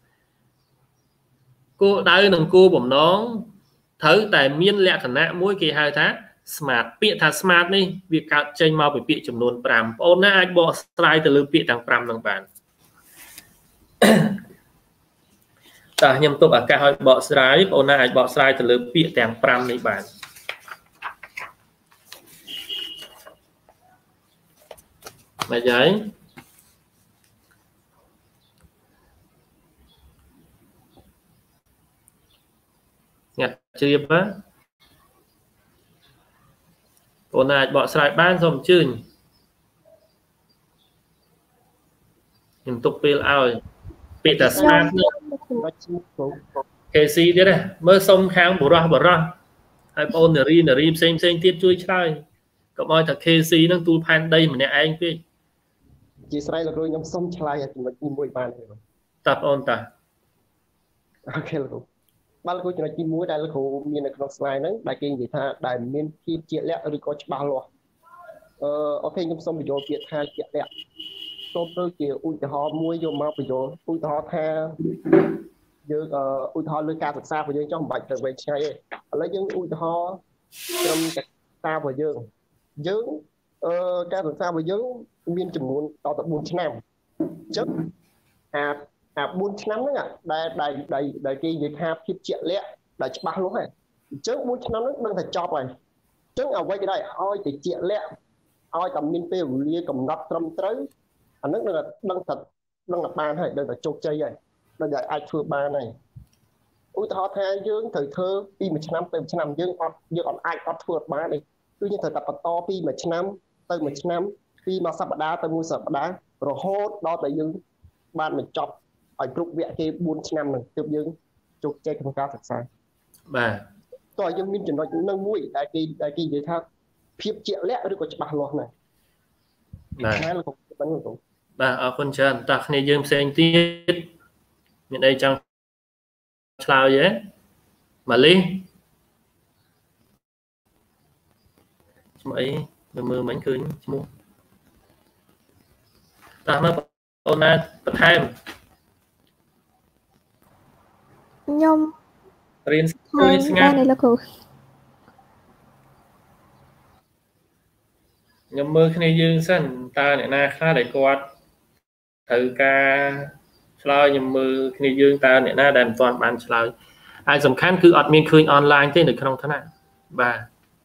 គោលដៅនិងគោលបំណងត្រូវតែមានលក្ខណៈមួយគេហៅថា smart ពាក្យថា smart នេះវាកើតចេញមកពីពាក្យចំនួន5បងប្អូនណាអាចបកស្រាយទៅលើពាក្យទាំង5ហ្នឹងបានតើខ្ញុំទុកឱកាសឲ្យបកស្រាយបងប្អូនណាអាចបកស្រាយទៅលើពាក្យទាំង5នេះបានមកយាយញាត់ជ្រាបណាបងប្អូនណាអាចបកស្រាយបានសូមអញ្ជើញខ្ញុំទុកពេលឲ្យពាក្យថា smart នេះ កេ ស៊ី ទៀតណាមើលសុំខាងបរោះបរោះហើយបងនារីនារីផ្សេងផ្សេងទៀតជួយឆ្លើយកុំឲ្យថា កេ ស៊ី ហ្នឹងទូលផែនដីម្នាក់ឯងពេកជាស្រ័យលោកគ្រូខ្ញុំសុំឆ្លើយឲ្យចំណុចទី1បានទេបងតាបងប្អូនតាអូខេលោកគ្រូបាទលោកគ្រូចំណុចទី1ដែលលោកគ្រូមាននៅក្នុង slide ហ្នឹងដែលគេនិយាយថាដែលមានភាពជាក់លាក់ឬក៏ច្បាស់លាស់អឺអូខេខ្ញុំសូមបញ្យល់ពាក្យថាជាក់លាក់សូមទៅជាឧទាហរណ៍មួយយកមកបញ្យល់ឧទាហរណ៍ថាយើងឧទាហរណ៍លើការសិក្សារបស់យើងចង់មិនបាច់ទៅវែងឆ្ងាយទេឥឡូវយើងឧទាហរណ៍ត្រឹមតែការរបស់យើងយើងអឺការសិក្សារបស់យើងមានចំនួនដល់ទៅ4ឆ្នាំអញ្ចឹងអាអា4ឆ្នាំហ្នឹងដែលដែលដែលគេនិយាយថាភាពជាក់លាក់ដែលច្បាស់លាស់ហ្នឹងអញ្ចឹង4ឆ្នាំហ្នឹងដឹងថាចប់ហើយអញ្ចឹងអ្វីក៏ដោយឲ្យតែជាក់លាក់ឲ្យតែមានពេលវេលាកំណត់ត្រឹមត្រូវអាហ្នឹងនឹងដឹងថាដឹងថាបានហើយដឹងថាជោគជ័យហើយដឹងថាអាចធ្វើបានហើយឧទាហរណ៍ថាយើងត្រូវធ្វើពីមួយឆ្នាំទៅមួយឆ្នាំយើងអត់យើងអត់អាចអត់ធ្វើបានទេគឺយើងត្រូវតែបន្តពីមួយឆ្នាំទៅមួយឆ្នាំពីមួយសប្តាហ៍ទៅមួយសប្តាហ៍រហូតដល់តែយើងបានបញ្ចប់ឲ្យគ្រប់វគ្គគេ4ឆ្នាំហ្នឹងទើបយើងជោគជ័យក្នុងការសិក្សាបាទតើយើងមានចំណុចនឹងមួយដែលគេដែលគេនិយាយថាភាពជាក់លាក់ឬក៏ច្បាស់លាស់ណាបាទហើយលោកបងលោកបាទអរគុណច្រើនតើគ្នាយើងផ្សេងទៀតមានអីចង់ឆ្លើយទេម៉ាលីឈ្មោះអីមើលមើលមិញឃើញឈ្មោះតើមើលអូនណាបន្ថែមខ្ញុំរៀនស្គាល់ស្ងាត់លោកគ្រូខ្ញុំមើលគ្នាយើងសិនតើអ្នកណាខ្លះដែលគាត់ត្រូវការឆ្លើយខ្ញុំមើលគ្នាយើងតើអ្នកណាដែលមិនទាន់បានឆ្លើយហើយសំខាន់គឺអត់មានឃើញអនឡាញទេនៅក្នុងថ្នាក់បាទ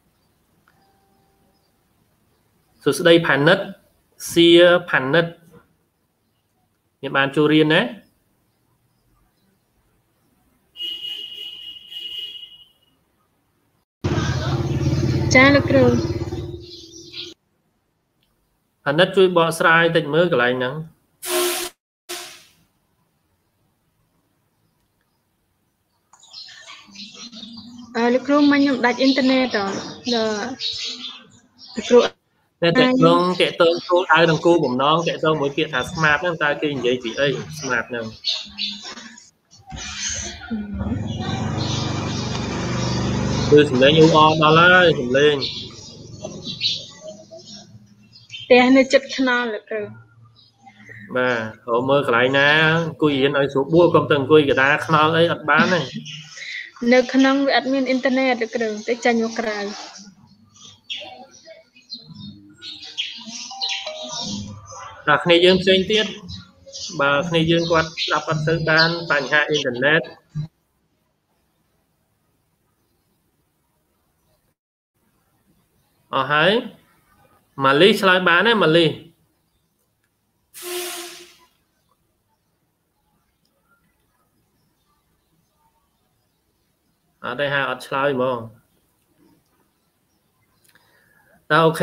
សួស្តីផានិតសៀផានិតមានបានចូលរៀនណាចាលោកគ្រូផានិតជួយបកស្រាយតិចមើលកន្លែងហ្នឹងអឺលោកគ្រូមិញខ្ញុំដាច់អ៊ីនធឺណិតដល់លោកគ្រូតែតើក្នុងតេតើគោលដៅនិងគោលបំណងតេតើមួយពាក្យថា smart ហ្នឹងតើគេនិយាយពីអី smart ហ្នឹងគឺសម្លេង u r ដល់ហើយសម្លេងផ្ទះនៅចិត្តថ្នល់លោកគ្រូបាទរកមើលកន្លែងណាអង្គុយរៀនឲ្យស្រួលបួលកុំទៅអង្គុយកណ្ដាលខ្នល់អីអត់បានទេនៅក្នុងវាអត់មានអ៊ីនធឺណិតលោកគ្រូតែចាញ់មកក្រៅ là khi dương xuyên tiết và khi dương quạt đọc bắt tư ban bằng hạ internet ở hãy mà ly slide bán ấy mà ly ở đây hai ở slide mà nào ok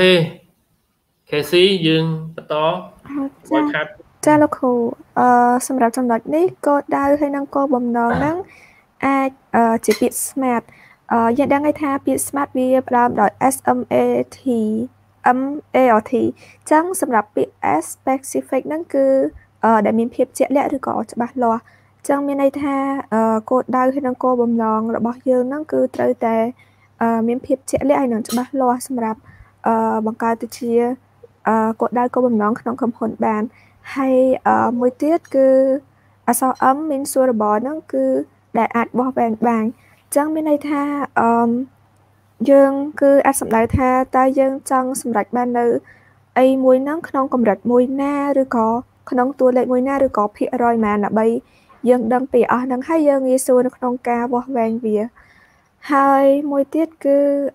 Casey dương to quay khát ចាលោកគ្រូអឺសម្រាប់ចំណុចនេះគោលដៅហើយនឹងគោលបំណងហ្នឹងអាចជាពាក្យ smart អឺយើងដឹងថាពាក្យ smart វាផ្ដើមដោយ S M A T M A R T អញ្ចឹងសម្រាប់ពាក្យ S specific ហ្នឹងគឺដែលមានភាពជាក់លាក់ឬក៏ច្បាស់លាស់អញ្ចឹងមានន័យថាគោលដៅហើយនឹងគោលបំណងរបស់យើងហ្នឹងគឺត្រូវតែមានភាពជាក់លាក់ហើយនឹងច្បាស់លាស់សម្រាប់បង្កើតទៅជាគោលដៅគោលបំណងក្នុងក្រុមហ៊ុនបានហើយមួយទៀតគឺអក្សរ M មានសួររបស់ហ្នឹងគឺដែលអាចបោះវែងបានអញ្ចឹងមានន័យថាអឺយើងគឺអាចសម្ដៅថាតើយើងចង់សម្រេចបាននៅអីមួយហ្នឹងក្នុងកម្រិតមួយណាឬក៏ក្នុងតួលេខមួយណាឬក៏ភាគរយម៉ានដើម្បីយើងដឹងពីអស់ហ្នឹងហើយយើងងាយស្រួលនៅក្នុងការបោះវែងវាហើយមួយទៀតគឺ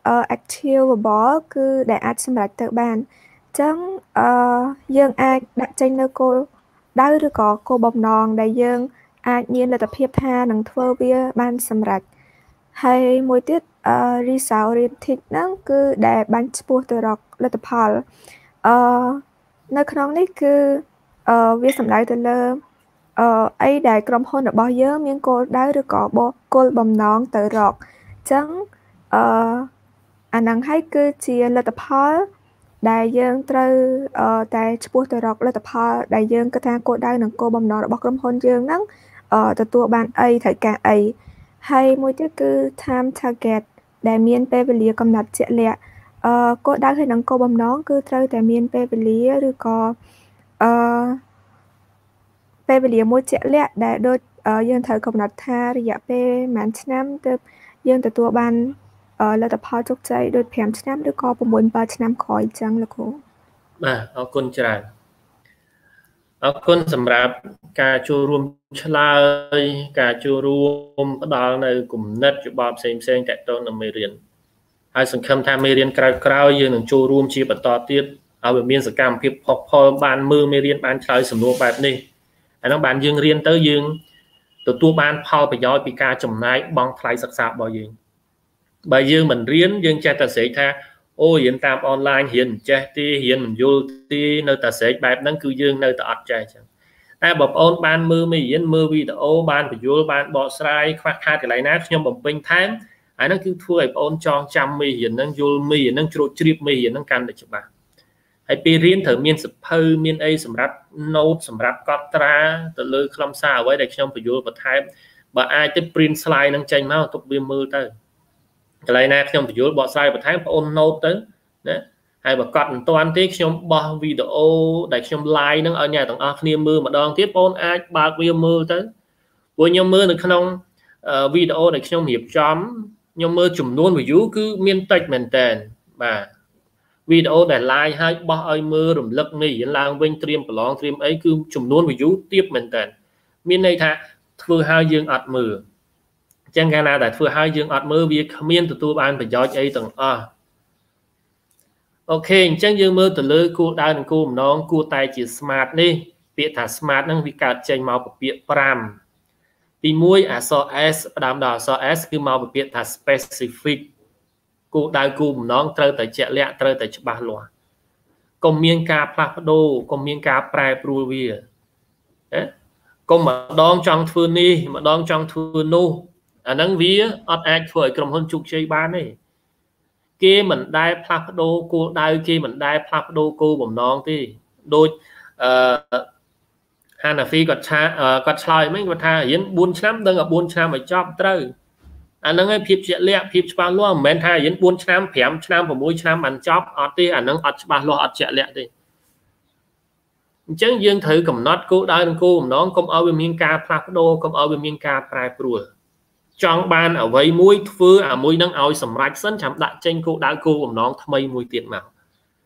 achievable គឺដែលអាចសម្រេចទៅបានអញ្ចឹងអឺយើងអាចដាក់ចេញនៅគោលដៅឬក៏គោលបំណងដែលយើងអាចមានលទ្ធភាពថានឹងធ្វើវាបានសម្រេចហើយមួយទៀតអឺ result oriented ហ្នឹងគឺដែលបាញ់ឆ្ពោះទៅរកលទ្ធផលអឺនៅក្នុងនេះគឺអឺវាសំដៅទៅលើអឺអីដែលក្រុមហ៊ុនរបស់យើងមានគោលដៅឬក៏គោលបំណងទៅរកអញ្ចឹងអឺអាហ្នឹងហើយគឺជាលទ្ធផលដែលយើងត្រូវតែឆ្ពោះទៅរកលទ្ធផលដែលយើងគិតថាគោលដៅនិងគោលបំណងរបស់ក្រុមហ៊ុនយើងហ្នឹងទទួលបានអីត្រូវការអីហើយមួយទៀតគឺ time target ដែលមានពេលវេលាកំណត់ជាក់លាក់អឺគោលដៅហើយនិងគោលបំណងគឺត្រូវតែមានពេលវេលាឬក៏អឺពេលវេលាមួយជាក់លាក់ដែលដូចយើងត្រូវកំណត់ថារយៈពេលប្រហែលឆ្នាំទើបយើងទទួលបានលទ្ធផលជោគជ័យដូចប្រាំឆ្នាំឬក៏ប្រាំbảyឆ្នាំក្រោយអញ្ចឹងលោកគ្រូបាទអរគុណច្រើនអរគុណសម្រាប់ការចូលរួមឆ្លើយការចូលរួមផ្ដល់នៅគំនិតយោបល់ផ្សេងផ្សេងតទៅនឹងមេរៀនហើយសង្ឃឹមថាមេរៀនក្រោយៗយើងនឹងចូលរួមជាបន្តទៀតឲ្យវាមានសកម្មភាពផុសផុលបានមើលមេរៀនបានឆ្លើយសំណួរបែបនេះអានោះបានយើងរៀនទៅយើងទទួលបានផលប្រយោជន៍ពីការចំណាយបង់ថ្លៃសិក្សារបស់យើងបើយើងមិនរៀនយើងចេះតែស្រែកថាអូរៀនតាមអនឡាញរៀនមិនចេះទេរៀនមិនយល់ទេនៅតែស្រែកបែបហ្នឹងគឺយើងនៅតែអត់ចេះអញ្ចឹងតែបងប្អូនបានមើលមេរៀនមើលវីដេអូបានបញ្យល់បានបកស្រាយខ្វះខាតកន្លែងណាខ្ញុំបំពេញថែមហើយហ្នឹងគឺធ្វើឲ្យបងប្អូនចងចាំមេរៀនហ្នឹងយល់មេរៀនហ្នឹងជ្រោតជ្រាបមេរៀនហ្នឹងកាន់តែច្បាស់ហើយពេលរៀនត្រូវមានសភៅមានអីសម្រាប់ note សម្រាប់កត់ត្រាទៅលើខ្លឹមសារអ្វីដែលខ្ញុំបញ្យល់បន្ថែមបើអាចទៅ print slide ហ្នឹងចេញមកទុកវាមើលទៅកន្លែងណាខ្ញុំបញ្យល់បកស្រាយបន្ថែមបងប្អូន note ទៅណាហើយបើកត់មិនទាន់ទេខ្ញុំបោះវីដេអូដែលខ្ញុំ live ហ្នឹងឲ្យអ្នកទាំងអស់គ្នាមើលម្ដងទៀតបងប្អូនអាចបើកវាមើលទៅព្រោះខ្ញុំមើលនៅក្នុងវីដេអូដែលខ្ញុំរៀបចំខ្ញុំមើលចំនួន view គឺមានតិចមែនតើបាទវីដេអូដែល live ឲ្យបោះឲ្យមើលរំលឹកមេរៀនឡើងវិញត្រៀមប្រឡងត្រៀមអីគឺចំនួន view ទាបមែនតើមានន័យថាធ្វើឲ្យយើងអត់មើលអញ្ចឹងកាលណាដែលធ្វើឲ្យយើងអត់មើលវាគ្មានទទួលបានប្រយោជន៍អីទាំងអស់អូខេអញ្ចឹងយើងមើលទៅលើគោលដៅនិងគោលបំណងគួរតែជា smart នេះពាក្យថា smart ហ្នឹងវាកើតចេញមកពីពាក្យប្រាំទីមួយអក្សរ S ផ្ដើមដល់អក្សរ S គឺមកពីពាក្យថា specific គោលដៅគោលបំណងត្រូវតែជាក់លាក់ត្រូវតែច្បាស់លាស់កុំមានការផ្លាស់ប្ដូរកុំមានការប្រែប្រួលវាណាកុំម្ដងចង់ធ្វើនេះម្ដងចង់ធ្វើនោះអាហ្នឹងវាអត់អាចធ្វើឲ្យក្រុមហ៊ុនជោគជ័យបានទេគេមិនដែលផ្លាស់ប្ដូរគោលដៅគេមិនដែលផ្លាស់ប្ដូរគោលបំណងទេដូចអឺហាណាហ្វីគាត់ថាគាត់ឆ្លើយមិញគាត់ថារៀនបួនឆ្នាំដឹងតែបួនឆ្នាំឲ្យចប់ត្រូវអាហ្នឹងឯងភាពជាក់លាក់ភាពច្បាស់លាស់មិនមែនថារៀនបួនឆ្នាំប្រាំឆ្នាំប្រាំមួយឆ្នាំបានចប់អត់ទេអាហ្នឹងអត់ច្បាស់លាស់អត់ជាក់លាក់ទេអញ្ចឹងយើងត្រូវកំណត់គោលដៅនិងគោលបំណងកុំឲ្យវាមានការផ្លាស់ប្ដូរកុំឲ្យវាមានការប្រែប្រួលចង់បានអ្វីមួយធ្វើអាមួយនឹងឲ្យសម្រេចសិនចាំដាក់ចេញគោលដៅគោលបំណងថ្មីមួយទៀតមក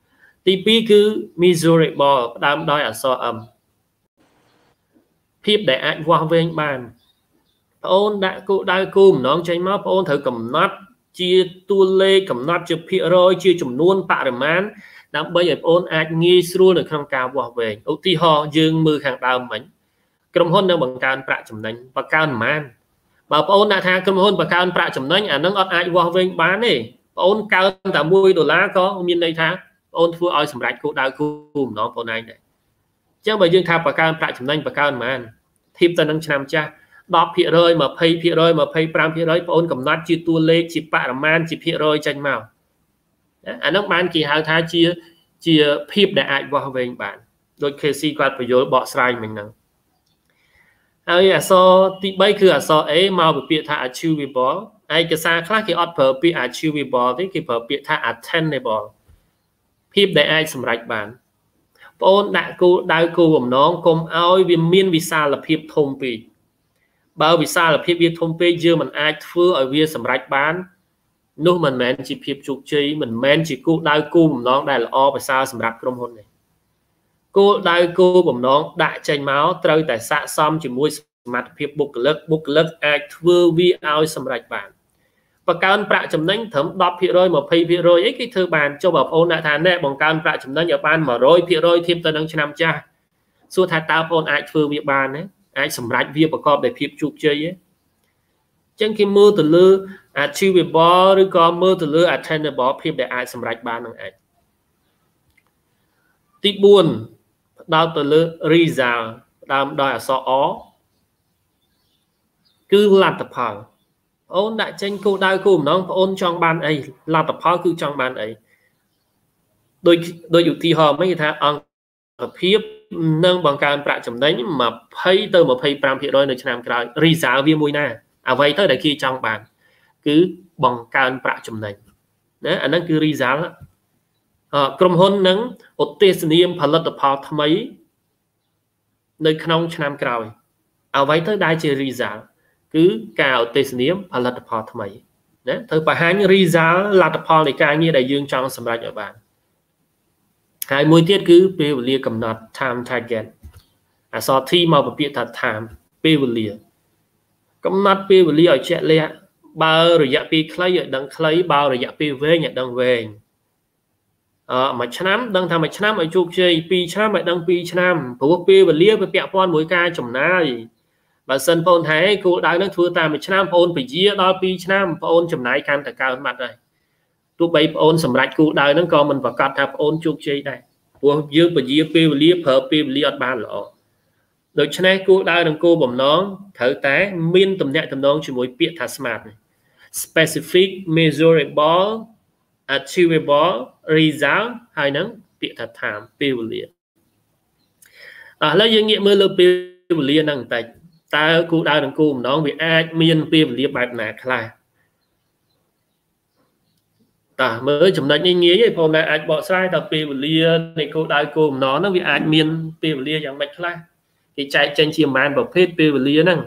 ទីពីរគឺ measurable ផ្ដើមដោយអក្សរ M ភាពដែលអាចវាស់វែងបានបងអូនដាក់គោលដៅគោលបំណងចេញមកបងអូនត្រូវកំណត់ជាតួលេខកំណត់ជាភាគរយជាចំនួនបរិមាណដើម្បីឲ្យបងអូនអាចងាយស្រួលនៅក្នុងការវាស់វែងឧទាហរណ៍យើងមើលខាងដើមមិញក្រុមហ៊ុននៅបង្កើនប្រាក់ចំណេញបង្កើនប៉ុន្មានបើបងអូនដាក់ថាក្រុមហ៊ុនបង្កើនប្រាក់ចំណេញអានឹងអត់អាចវាស់វែងបានទេបងអូនកើនតែមួយដុល្លារក៏មានន័យថាបងអូនធ្វើឲ្យសម្រេចគោលដៅគោលបំណងបងឯងដែរអញ្ចឹងបើយើងថាបង្កើនប្រាក់ចំណេញបង្កើនប៉ុន្មានធៀបទៅនឹងឆ្នាំចាស់ដប់ភាគរយ ยี่สิบភាគរយ ยี่สิบห้าភាគរយ បងអូនកំណត់ជាតួលេខជាបរិមាណជាភាគរយចេញមកអានឹងបានគេហៅថាជាជាភាពដែលអាចវាស់វែងបានដូច เค ซี គាត់បញ្យល់បកស្រាយមិញហ្នឹងហើយអក្សរទីបីគឺអក្សរ A មកពីពាក្យថា achievable ឯកសារខ្លះគេអត់ប្រើពាក្យ achievable ទេគេប្រើពាក្យថា attainable ភាពដែលអាចសម្រេចបានបងអូនដាក់គោលដៅគោលបំណងកុំឲ្យវាមានវិសាលភាពធំពេកបើវិសាលភាពវាធំពេកយើងមិនអាចធ្វើឲ្យវាសម្រេចបាននោះមិនមែនជាភាពជោគជ័យមិនមែនជាគោលដៅគោលបំណងដែលល្អប្រសើរសម្រាប់ក្រុមហ៊ុនទេគោលដៅគោលបំណងដាក់ចេញមកត្រូវតែស័ក្តិសមជាមួយសមត្ថភាពបុគ្គលិកបុគ្គលិកអាចធ្វើវាឲ្យសម្រេចបានបង្កើនប្រាក់ចំណេញត្រឹម ដប់ភាគរយ ยี่สิบភាគរយ អីគេធ្វើបានចុះបងប្អូនដាក់ថាណែបង្កើនប្រាក់ចំណេញឲ្យបាន một trămភាគរយ ធៀបទៅនឹងឆ្នាំចាស់សួរថាតើបងប្អូនអាចធ្វើវាបានទេអាចសម្រេចវាប្រកបដោយភាពជោគជ័យទេអញ្ចឹងគេមើលទៅលើ achievable ឬក៏មើលទៅលើ attainable ភាពដែលអាចសម្រេចបាននឹងឯងទីបួនផ្ដោតទៅលើ result ផ្ដើមដោយអក្សរ O គឺលទ្ធផលអូនដាក់ចេញគោលដៅគោលបំណងបងអូនចង់បានអីលទ្ធផលគឺចង់បានអីដូចដូចឧទាហរណ៍មិនគេថាអង្គភាពនឹងបង្កើនប្រាក់ចំណេញ ยี่สิบទៅ ยี่สิบห้าភាគរយ នៅឆ្នាំក្រោយ result វាមួយណាអ្វីទៅដែលគេចង់បានគឺបង្កើនប្រាក់ចំណេញណាអាហ្នឹងគឺ result ក្រុមហ៊ុននឹងឧទ្ទេសនាមផលិតផលថ្មីនៅក្នុងឆ្នាំក្រោយអ្វីទៅដែលជា result គឺការឧទ្ទេសនាមផលិតផលថ្មីណាត្រូវបង្ហាញ result លទ្ធផលនៃការងារដែលយើងចង់សម្រេចឲ្យបានហើយមួយទៀតគឺពេលវេលាកំណត់ time target អក្សរ T មកពីពាក្យថា time ពេលវេលាកំណត់ពេលវេលាឲ្យជាក់លាក់បើរយៈពេលខ្លីឲ្យដឹងខ្លីបើរយៈពេលវែងឲ្យដឹងវែងអឺមួយឆ្នាំដឹងថាមួយឆ្នាំឲ្យជោគជ័យពីរឆ្នាំឲ្យដឹងពីរឆ្នាំព្រោះពេលវេលាវាពាក់ព័ន្ធមួយការចំណាយបើសិនបងថាគោលដៅនឹងធ្វើតាមមួយឆ្នាំបងពជាដល់ពីរឆ្នាំបងចំណាយកាន់តែកើនបាត់ហើយទោះបីបងសម្រេចគោលដៅហ្នឹងក៏មិនប្រកាសថាបងជោគជ័យដែរព្រោះយើងពជាពេលវេលាប្រើពេលវេលាអត់បានល្អដូច្នេះគោលដៅនិងគោលបំណងត្រូវតែមានទំនាក់ទំនងជាមួយពាក្យថា smart specific measurable achievable result ហើយនឹងពាក្យថា time ពេលវេលាឥឡូវយើងងាកមើលលើពេលវេលាហ្នឹងបន្តិចតើគោលដៅនិងគោលបំណងវាអាចមានពេលវេលាបែបណាខ្លះតើមើលចំណុចនេះងាយទេបងប្អូនអាចបកស្រាយតើពេលវេលានៃគោលដៅគោលបំណងហ្នឹងវាអាចមានពេលវេលាយ៉ាងម៉េចខ្លះគេចែកចេញជាប្រមាណប្រភេទពេលវេលាហ្នឹង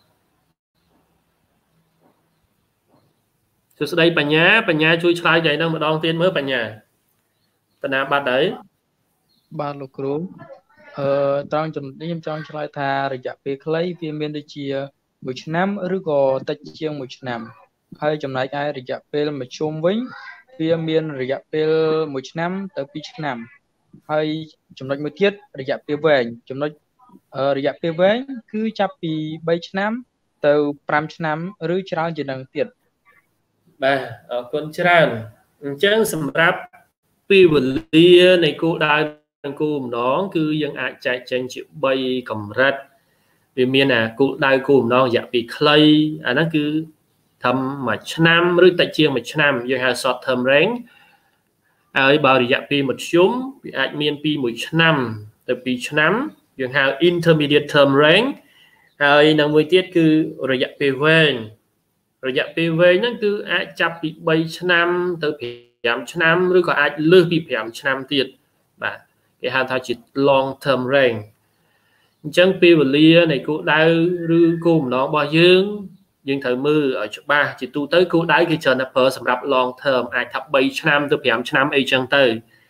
សួស្តីបញ្ញាបញ្ញាជួយឆ្លើយចែកហ្នឹងម្ដងទៀតមើលបញ្ញាតាណាបាត់ហើយបាទលោកគ្រូអឺត្រង់ចំណុចនេះខ្ញុំចង់ឆ្លើយថារយៈពេលខ្លីវាមានដូចជាមួយឆ្នាំឬក៏តិចជាងមួយឆ្នាំហើយចំណែកឯរយៈពេលមធ្យមវិញវាមានរយៈពេលមួយឆ្នាំទៅពីរឆ្នាំហើយចំណុចមួយទៀតរយៈពេលវែងចំណុចរយៈពេលវែងគឺចាប់ពីបីឆ្នាំទៅប្រាំឆ្នាំឬច្រើនជាងនឹងទៀតបាទអរគុណច្រើនអញ្ចឹងសម្រាប់ពេលវេលានៃគោលដៅនិងគោលបំណងគឺយើងអាចចែកចេញជាបីកម្រិតវាមានអាគោលដៅគោលបំណងរយៈពេលខ្លីអាហ្នឹងគឺធំមួយឆ្នាំឬតិចជាងមួយឆ្នាំយើងហៅ short term range ហើយបើរយៈពេលមធ្យមវាអាចមានពីមួយឆ្នាំទៅពីរឆ្នាំយើងហៅ intermediate term range ហើយនឹងមួយទៀតគឺរយៈពេលវែងរយៈពេលវែងហ្នឹងគឺអាចចាប់ពីបីឆ្នាំទៅប្រាំឆ្នាំឬក៏អាចលើសពីប្រាំឆ្នាំទៀតបាទគេហៅថាជា long term range អញ្ចឹងពេលវេលានៃគោលដៅឬគោលបំណងរបស់យើងយើងត្រូវមើលឲ្យច្បាស់ជាទូទៅគោលដៅគេច្រើនតែប្រើសម្រាប់ long term អាចថាបីឆ្នាំទៅប្រាំឆ្នាំអីចឹងទៅ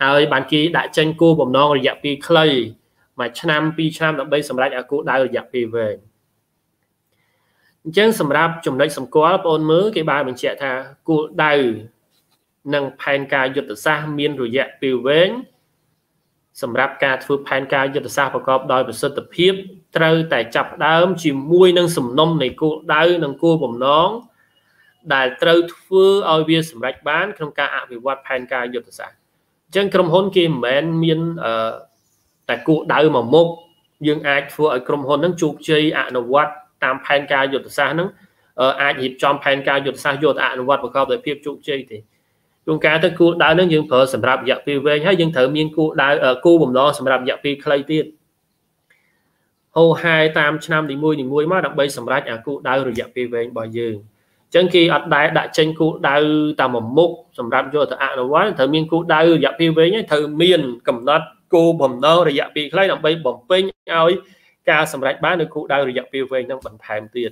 ហើយបានគេដាក់ចេញគោលបំណងរយៈពេលខ្លីមួយឆ្នាំពីរឆ្នាំដើម្បីសម្រេចឲ្យគោលដៅរយៈពេលវែងអញ្ចឹងសម្រាប់ចំណុចសម្គាល់បងប្អូនមើលគេបានបញ្ជាក់ថាគោលដៅនិងផែនការយុទ្ធសាស្ត្រមានរយៈពេលវែងសម្រាប់ការធ្វើផែនការយុទ្ធសាស្ត្រប្រកបដោយប្រសិទ្ធភាពត្រូវតែចាប់ផ្ដើមជាមួយនឹងសំណុំនៃគោលដៅនិងគោលបំណងដែលត្រូវធ្វើឲ្យវាសម្រេចបានក្នុងការអភិវឌ្ឍផែនការយុទ្ធសាស្ត្រអញ្ចឹងក្រុមហ៊ុនគេមិនមែនមានតែគោលដៅមួយមុខយើងអាចធ្វើឲ្យក្រុមហ៊ុនហ្នឹងជោគជ័យអនុវត្តតាមផែនការយុទ្ធសាស្ត្រហ្នឹងអាចរៀបចំផែនការយុទ្ធសាស្ត្រយកទៅអនុវត្តប្រកបដោយភាពជោគជ័យទេជួនកាលទៅគោលដៅហ្នឹងយើងប្រើសម្រាប់រយៈពេលវែងហើយយើងត្រូវមានគោលដៅគោលបំណងសម្រាប់រយៈពេលខ្លីទៀតហូរហែតាមឆ្នាំនីមួយៗមកដើម្បីសម្រេចអាគោលដៅរយៈពេលវែងរបស់យើងអញ្ចឹងគេអត់ដែរដាក់ចេញគោលដៅតាមមួយមុខសម្រាប់យកទៅអនុវត្តត្រូវមានគោលដៅរយៈពេលវែងហើយត្រូវមានកំណត់គោលបំណងរយៈពេលខ្លីដើម្បីបំពេញឲ្យការសម្រេចបាននៅគោលដៅរយៈពេលវែងហ្នឹងបន្ថែមទៀត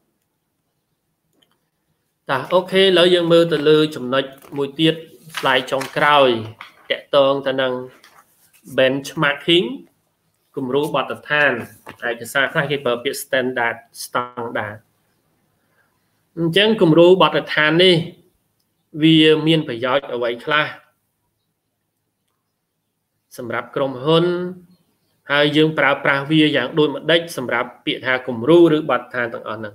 តាអូខេឥឡូវយើងមើលទៅលើចំណុចមួយទៀត slide ចុងក្រោយតាក់ទងទៅនឹង benchmarking គំរូបទដ្ឋានឯកសារខ្លះគេប្រើពាក្យ standard standard អញ្ចឹងគំរូបទដ្ឋាននេះវាមានប្រយោជន៍អ្វីខ្លះសម្រាប់ក្រុមហ៊ុនហើយយើងប្រើប្រាស់វាយ៉ាងដូចម្ដេចសម្រាប់ពាក្យថាគំរូឬបទដ្ឋានទាំងអស់ហ្នឹង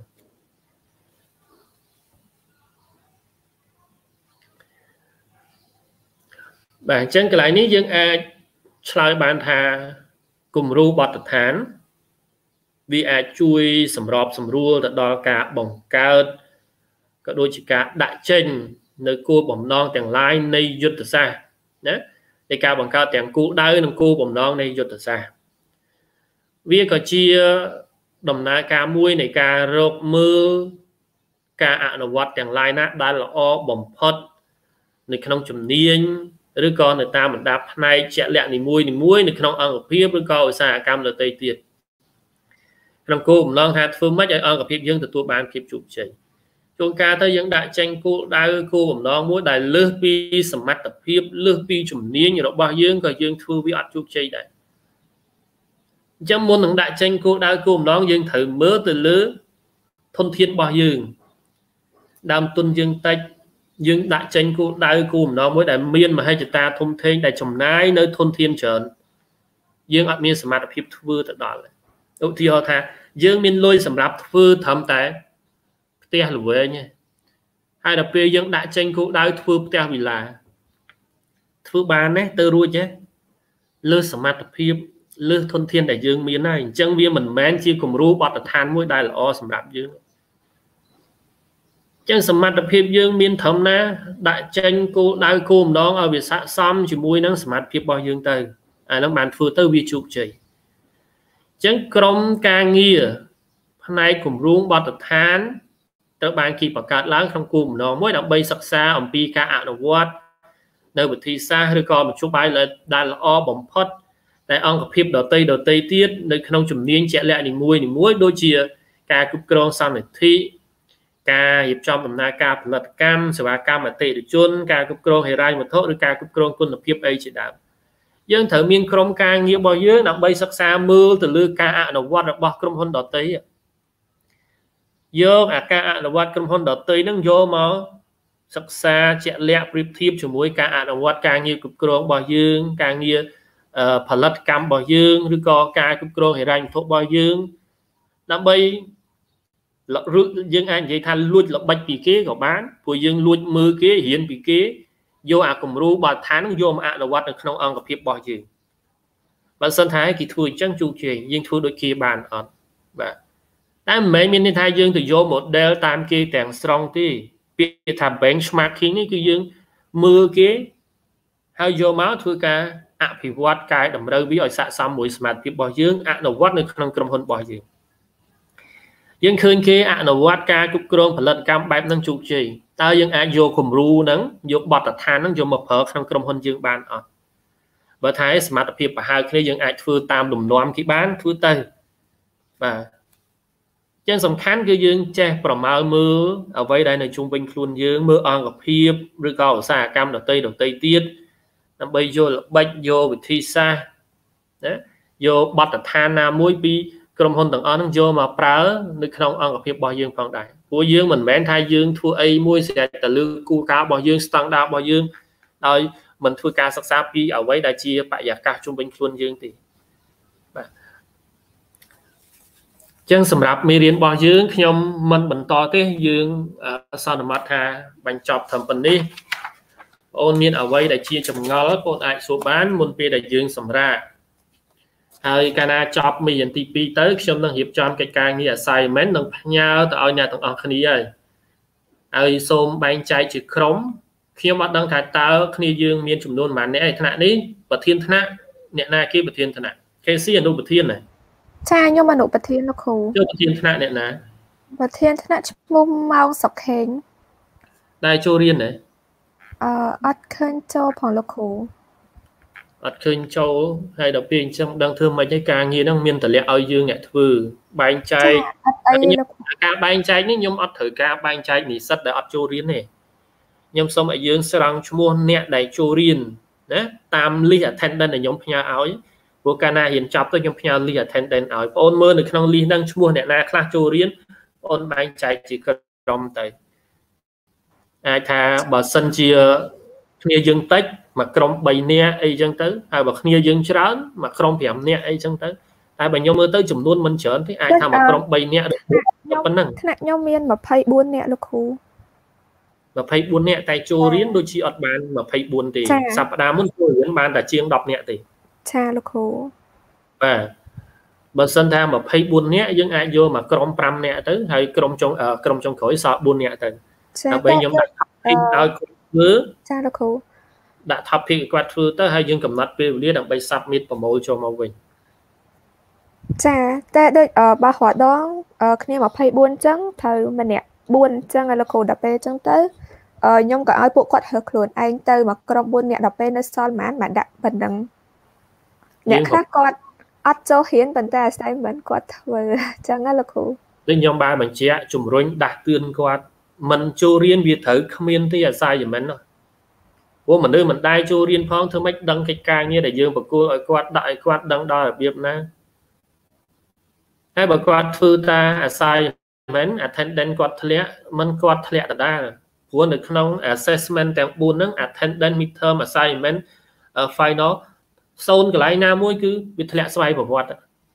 បាទអញ្ចឹងកន្លែងនេះយើងអាចឆ្លើយបានថាគំរូបទដ្ឋានវាអាចជួយសម្របសម្រួលទៅដល់ការបង្កើតក៏ដូចជាការដាក់ចេញនៅគោលបំណងទាំងឡាយនៃយុទ្ធសាស្ត្រណានៃការបង្កើតទាំងគោលដៅនិងគោលបំណងនៃយុទ្ធសាស្ត្រវាក៏ជាដំណើរការមួយនៃការរកមើលការអនុវត្តទាំងឡាយណាដែលល្អបំផុតនៅក្នុងជំនាញឬក៏នៅតាមបណ្ដាផ្នែកជាក់លាក់នីមួយនីមួយនៅក្នុងអង្គភាពឬក៏ឧស្សាហកម្មដទៃទៀតក្នុងគោលបំណងថាធ្វើម៉េចឲ្យអង្គភាពយើងទទួលបានភាពជោគជ័យជួនកាលទៅយើងដាក់ចេញគោលដៅគោលបំណងមួយដែលលើសពីសមត្ថភាពលើសពីជំនាញរបស់យើងក៏យើងធ្វើវាអត់ជោគជ័យដែរអញ្ចឹងមុននឹងដាក់ចេញគោលដៅគោលបំណងយើងត្រូវមើលទៅលើធនធានរបស់យើងដើមទុនយើងតិចយើងដាក់ចេញគោលដៅគោលបំណងមួយដែលមានមហិច្ឆតាធំធេងដែលចំណាយនៅធនធានច្រើនយើងអត់មានសមត្ថភាពធ្វើទៅដល់ឧទាហរណ៍ថាយើងមានលុយសម្រាប់ធ្វើត្រឹមតែផ្ទះល្វែងទេហើយដល់ពេលយើងដាក់ចេញគោលដៅធ្វើផ្ទះវិឡាធ្វើបានទេទៅរួចទេលើសមត្ថភាពលើធនធានដែលយើងមានហើយអញ្ចឹងវាមិនមែនជាគំរូបទដ្ឋានមួយដែលល្អសម្រាប់យើងអញ្ចឹងសមត្ថភាពយើងមានត្រឹមណាដាក់ចេញគោលដៅគោលបំណងឲ្យវាស័ក្តិសមជាមួយនឹងសមត្ថភាពរបស់យើងទៅអាហ្នឹងបានធ្វើទៅវាជោគជ័យអញ្ចឹងក្រុមការងារផ្នែកគម្រោងបទដ្ឋានត្រូវបានគេបង្កើតឡើងក្នុងគោលបំណងមួយដើម្បីសិក្សាអំពីការអនុវត្តនៅវិធីសាស្ត្រឬក៏មធ្យោបាយដែលល្អបំផុតតែអង្គភាពដតីដតីទៀតនៅក្នុងជំនាញជាក់លាក់នីមួយនីមួយដូចជាការគ្រប់គ្រងសន្និធិការរៀបចំដំណើរការផលិតកម្មសេវាកម្មអតិថិជនការគ្រប់គ្រងហិរញ្ញវត្ថុឬការគ្រប់គ្រងគុណភាពអីជាដើមយើងត្រូវមានក្រុមការងាររបស់យើងដើម្បីសិក្សាមើលទៅលើការអនុវត្តរបស់ក្រុមហ៊ុនដតីយកអាការអនុវត្តក្រុមហ៊ុនដតីហ្នឹងយកមកសិក្សាជាក់លាក់ប្រៀបធៀបជាមួយការអនុវត្តការងារគ្រប់គ្រងរបស់យើងការងារផលិតកម្មរបស់យើងឬក៏ការគ្រប់គ្រងហិរញ្ញវត្ថុរបស់យើងដើម្បីយើងអាចនិយាយថាលួចល្បិចពីគេក៏បានព្រោះយើងលួចមើលគេរៀនពីគេយកអាគំរូបទដ្ឋានហ្នឹងយកមកអនុវត្តនៅក្នុងអង្គភាពរបស់យើងបើសិនថាគេធ្វើអញ្ចឹងជោគជ័យយើងធ្វើដូចគេបានអត់បាទតែមិនមែនមានន័យថាយើងទៅយក model តាមគេទាំងស្រុងទេពាក្យថា benchmarking នេះគឺយើងមើលគេហើយយកមកធ្វើការអភិវឌ្ឍកែតម្រូវវាឲ្យស័ក្តិសមមួយសមត្ថភាពរបស់យើងអនុវត្តនៅក្នុងក្រុមហ៊ុនរបស់យើងយើងឃើញគេអនុវត្តការគ្រប់គ្រងផលិតកម្មបែបហ្នឹងជោគជ័យតើយើងអាចយកគំរូហ្នឹងយកបទដ្ឋានហ្នឹងយកមកប្រើក្នុងក្រុមហ៊ុនយើងបានអត់បើថាសមត្ថភាពប្រហែលគ្នាយើងអាចធ្វើតាមលំនាំគេបានធ្វើទៅបាទចឹងសំខាន់គឺយើងចេះប្រមាលមើលអ្វីដែលនៅជុំវិញខ្លួនយើងមើលអង្គភាពឬក៏ឧស្សាហកម្មដទៃដទៃទៀត làm bây vô bạch vô vị thi xa đấy vô bắt ở than nào mũi bi cầm hôn tầng on vô mà prá nước không ăn gặp hiệp bao dương phong đại của dương mình bén thay dương thua ấy mũi sẽ tờ lư cu cá bao dương standard bao dương rồi mình thua ca sắc xa pi ở với đại chia bại giả ca trung bình luôn dương thì chân sầm rạp mi riêng bao dương nhom mình bận to thế dương sau mặt ha bánh chọc thầm phần đi ôn miên ở với đại chia chồng ngó ôn ai số bán môn pi đại dương sầm ra hơi cana chọc mi hiện tê pê tới trong năng hiệp trong cái ca như sai mấy năng nhau từ ở nhà tầng ở khní ơi hơi xôm bánh trái chữ khóm khi mà đang thái tao khní dương miên chủng nôn mà nè thằng này đi bật thiên thằng nè na kia bật thiên thằng này cái gì đâu bật thiên này cha nhưng mà nụ bật thiên nó khổ chưa bật thiên thằng này nè bật thiên thằng mông mau sọc hẹn đây cho riêng này ờ ắt khơi cho phòng nó khổ ắt khơi châu hay đầu tiên trong đang thương mấy cái càng như đang miên tờ lẹ ao dương nhẹ thư bánh chay ca bánh chay nhưng nhom ắt thử ca bánh chay nỉ sắt để ắt cho riêng này nhom xong ở dương sang mua nè đầy cho riêng đấy tam ly ở thanh đan để nhóm nhà áo của cana hiện chọc tôi nhóm nhà ly ở thanh đan áo ôn mơ được không ly đang mua nè na class cho riêng ôn bánh chay chỉ cần trong tay ai tha bà sân chia kia dương tách mà trong bảy nè ấy chân tới ai bảo kia dương chán mà trong phèm nè ấy chân tới ai bảo nhau mơ tới chùm luôn mình chớn thế ai tham mà trong bảy nè được phân năng nặng nhau miên mà pay buôn nè lục khu mà pay buôn nè tay chô riến đôi chi ọt bàn mà pay buôn thì sắp đá muốn chô riến bàn là chiêng đọc nè thì cha lục khu và bà sân tham mà pay buôn nè nhưng ai vô mà trong pram nè tới hay trong trong ở trong trong khối sợ buôn nè tới bây nhóm đã cha lục khu đã thắp thì quạt thư tới hai dương cầm nát về lý đặng bay submit và môi cho màu mình cha ta đây ở ba hoạt đó ở khi mà pay buôn trắng thời mà nè buôn trắng là khổ đập bê trắng tới ờ nhung có ai bộ quạt hợp luôn anh tới mà trong buôn nè đập bê nó son mán mà đặt bình đẳng nè khác quạt ắt cho hiến bình ta sai vẫn quạt vừa trắng là khổ lên nhóm ba mình chia chùm rối đặt tuyên quạt mình cho riêng việc thử không yên thì là sai gì mình rồi của mình đưa mình đai cho riêng phong thưa mấy đăng cái ca như để dương và cô ở quạt đại quạt đăng đo ở Việt Nam hay bà quạt thư ta à sai mình attendance quạt thẻ mình quạt thẻ ở đây của được không assessment tại buôn nâng attendance midterm assignment final xong cái lại nam môi cứ bị thẻ xoay vào quạt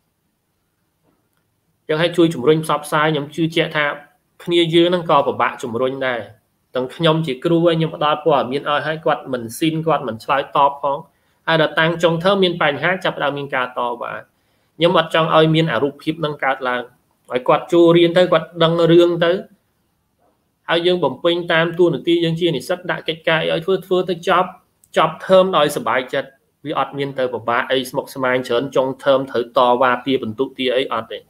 chẳng hay chui chủng rinh sắp sai nhóm chưa chạy thả kia dương năng co vào bạn chủng rinh này tầng nhóm chỉ kêu nhưng mà đôi quả miền ơi hay quạt mình xin quạt mình slide top phong hay là tăng trong thơ miền bài hát chập đào miền ca to và nhưng mà trong ơi miền ả rụp hiệp nâng cao là phải quạt chu riêng tới quạt đăng rương tới hay dương bẩm pin tam tu được ti dương chia thì sắp đại cái cái ơi thưa thưa tới chop chop thơm đòi sờ bài chật vì ọt miền tới của ba ấy một smile chớn trong thơm thử to và tia bẩn tụ tia ấy ọt đấy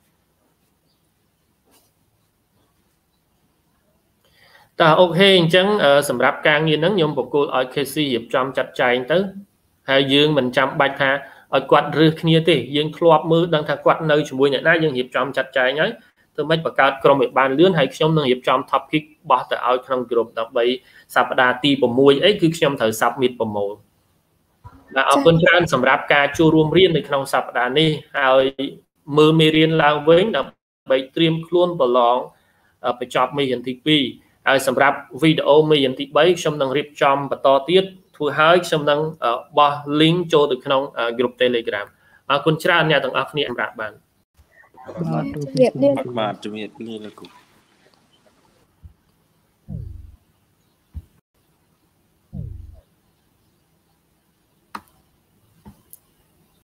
ta ok chẳng sầm rạp càng như nắng nhôm một cô ở ca xê hiệp trong chặt chạy tới hai dương mình chăm bạch ha ở quạt rư kia thì dương club mưa đang thà quạt nơi chúng mui này na dương hiệp trong chặt chạy nhái từ mấy bậc cao trong một bàn lươn hay trong năng hiệp trong top pick bỏ tại ở trong group đặc biệt sắp đa ti bầm môi ấy cứ trong thời sắp mít bầm mồi là ở bên trên sầm rạp ca chu rùm riêng thì trong sắp đa ni hai mưa mê riêng lao với đặc biệt tiêm luôn vào lon ở phải chọn mê hiện thị piสำหรับวิดีโอมีอย่างที่ใบชมนังรีบจอมต่อติดทั่วให้ชมนังบอลิงก์โจตุขนมกลุ่มเทเลกราฟคุณชราเนี่ยต้องอัพนี่อันดับบ้าง Bạn chủ miệt đi là cũng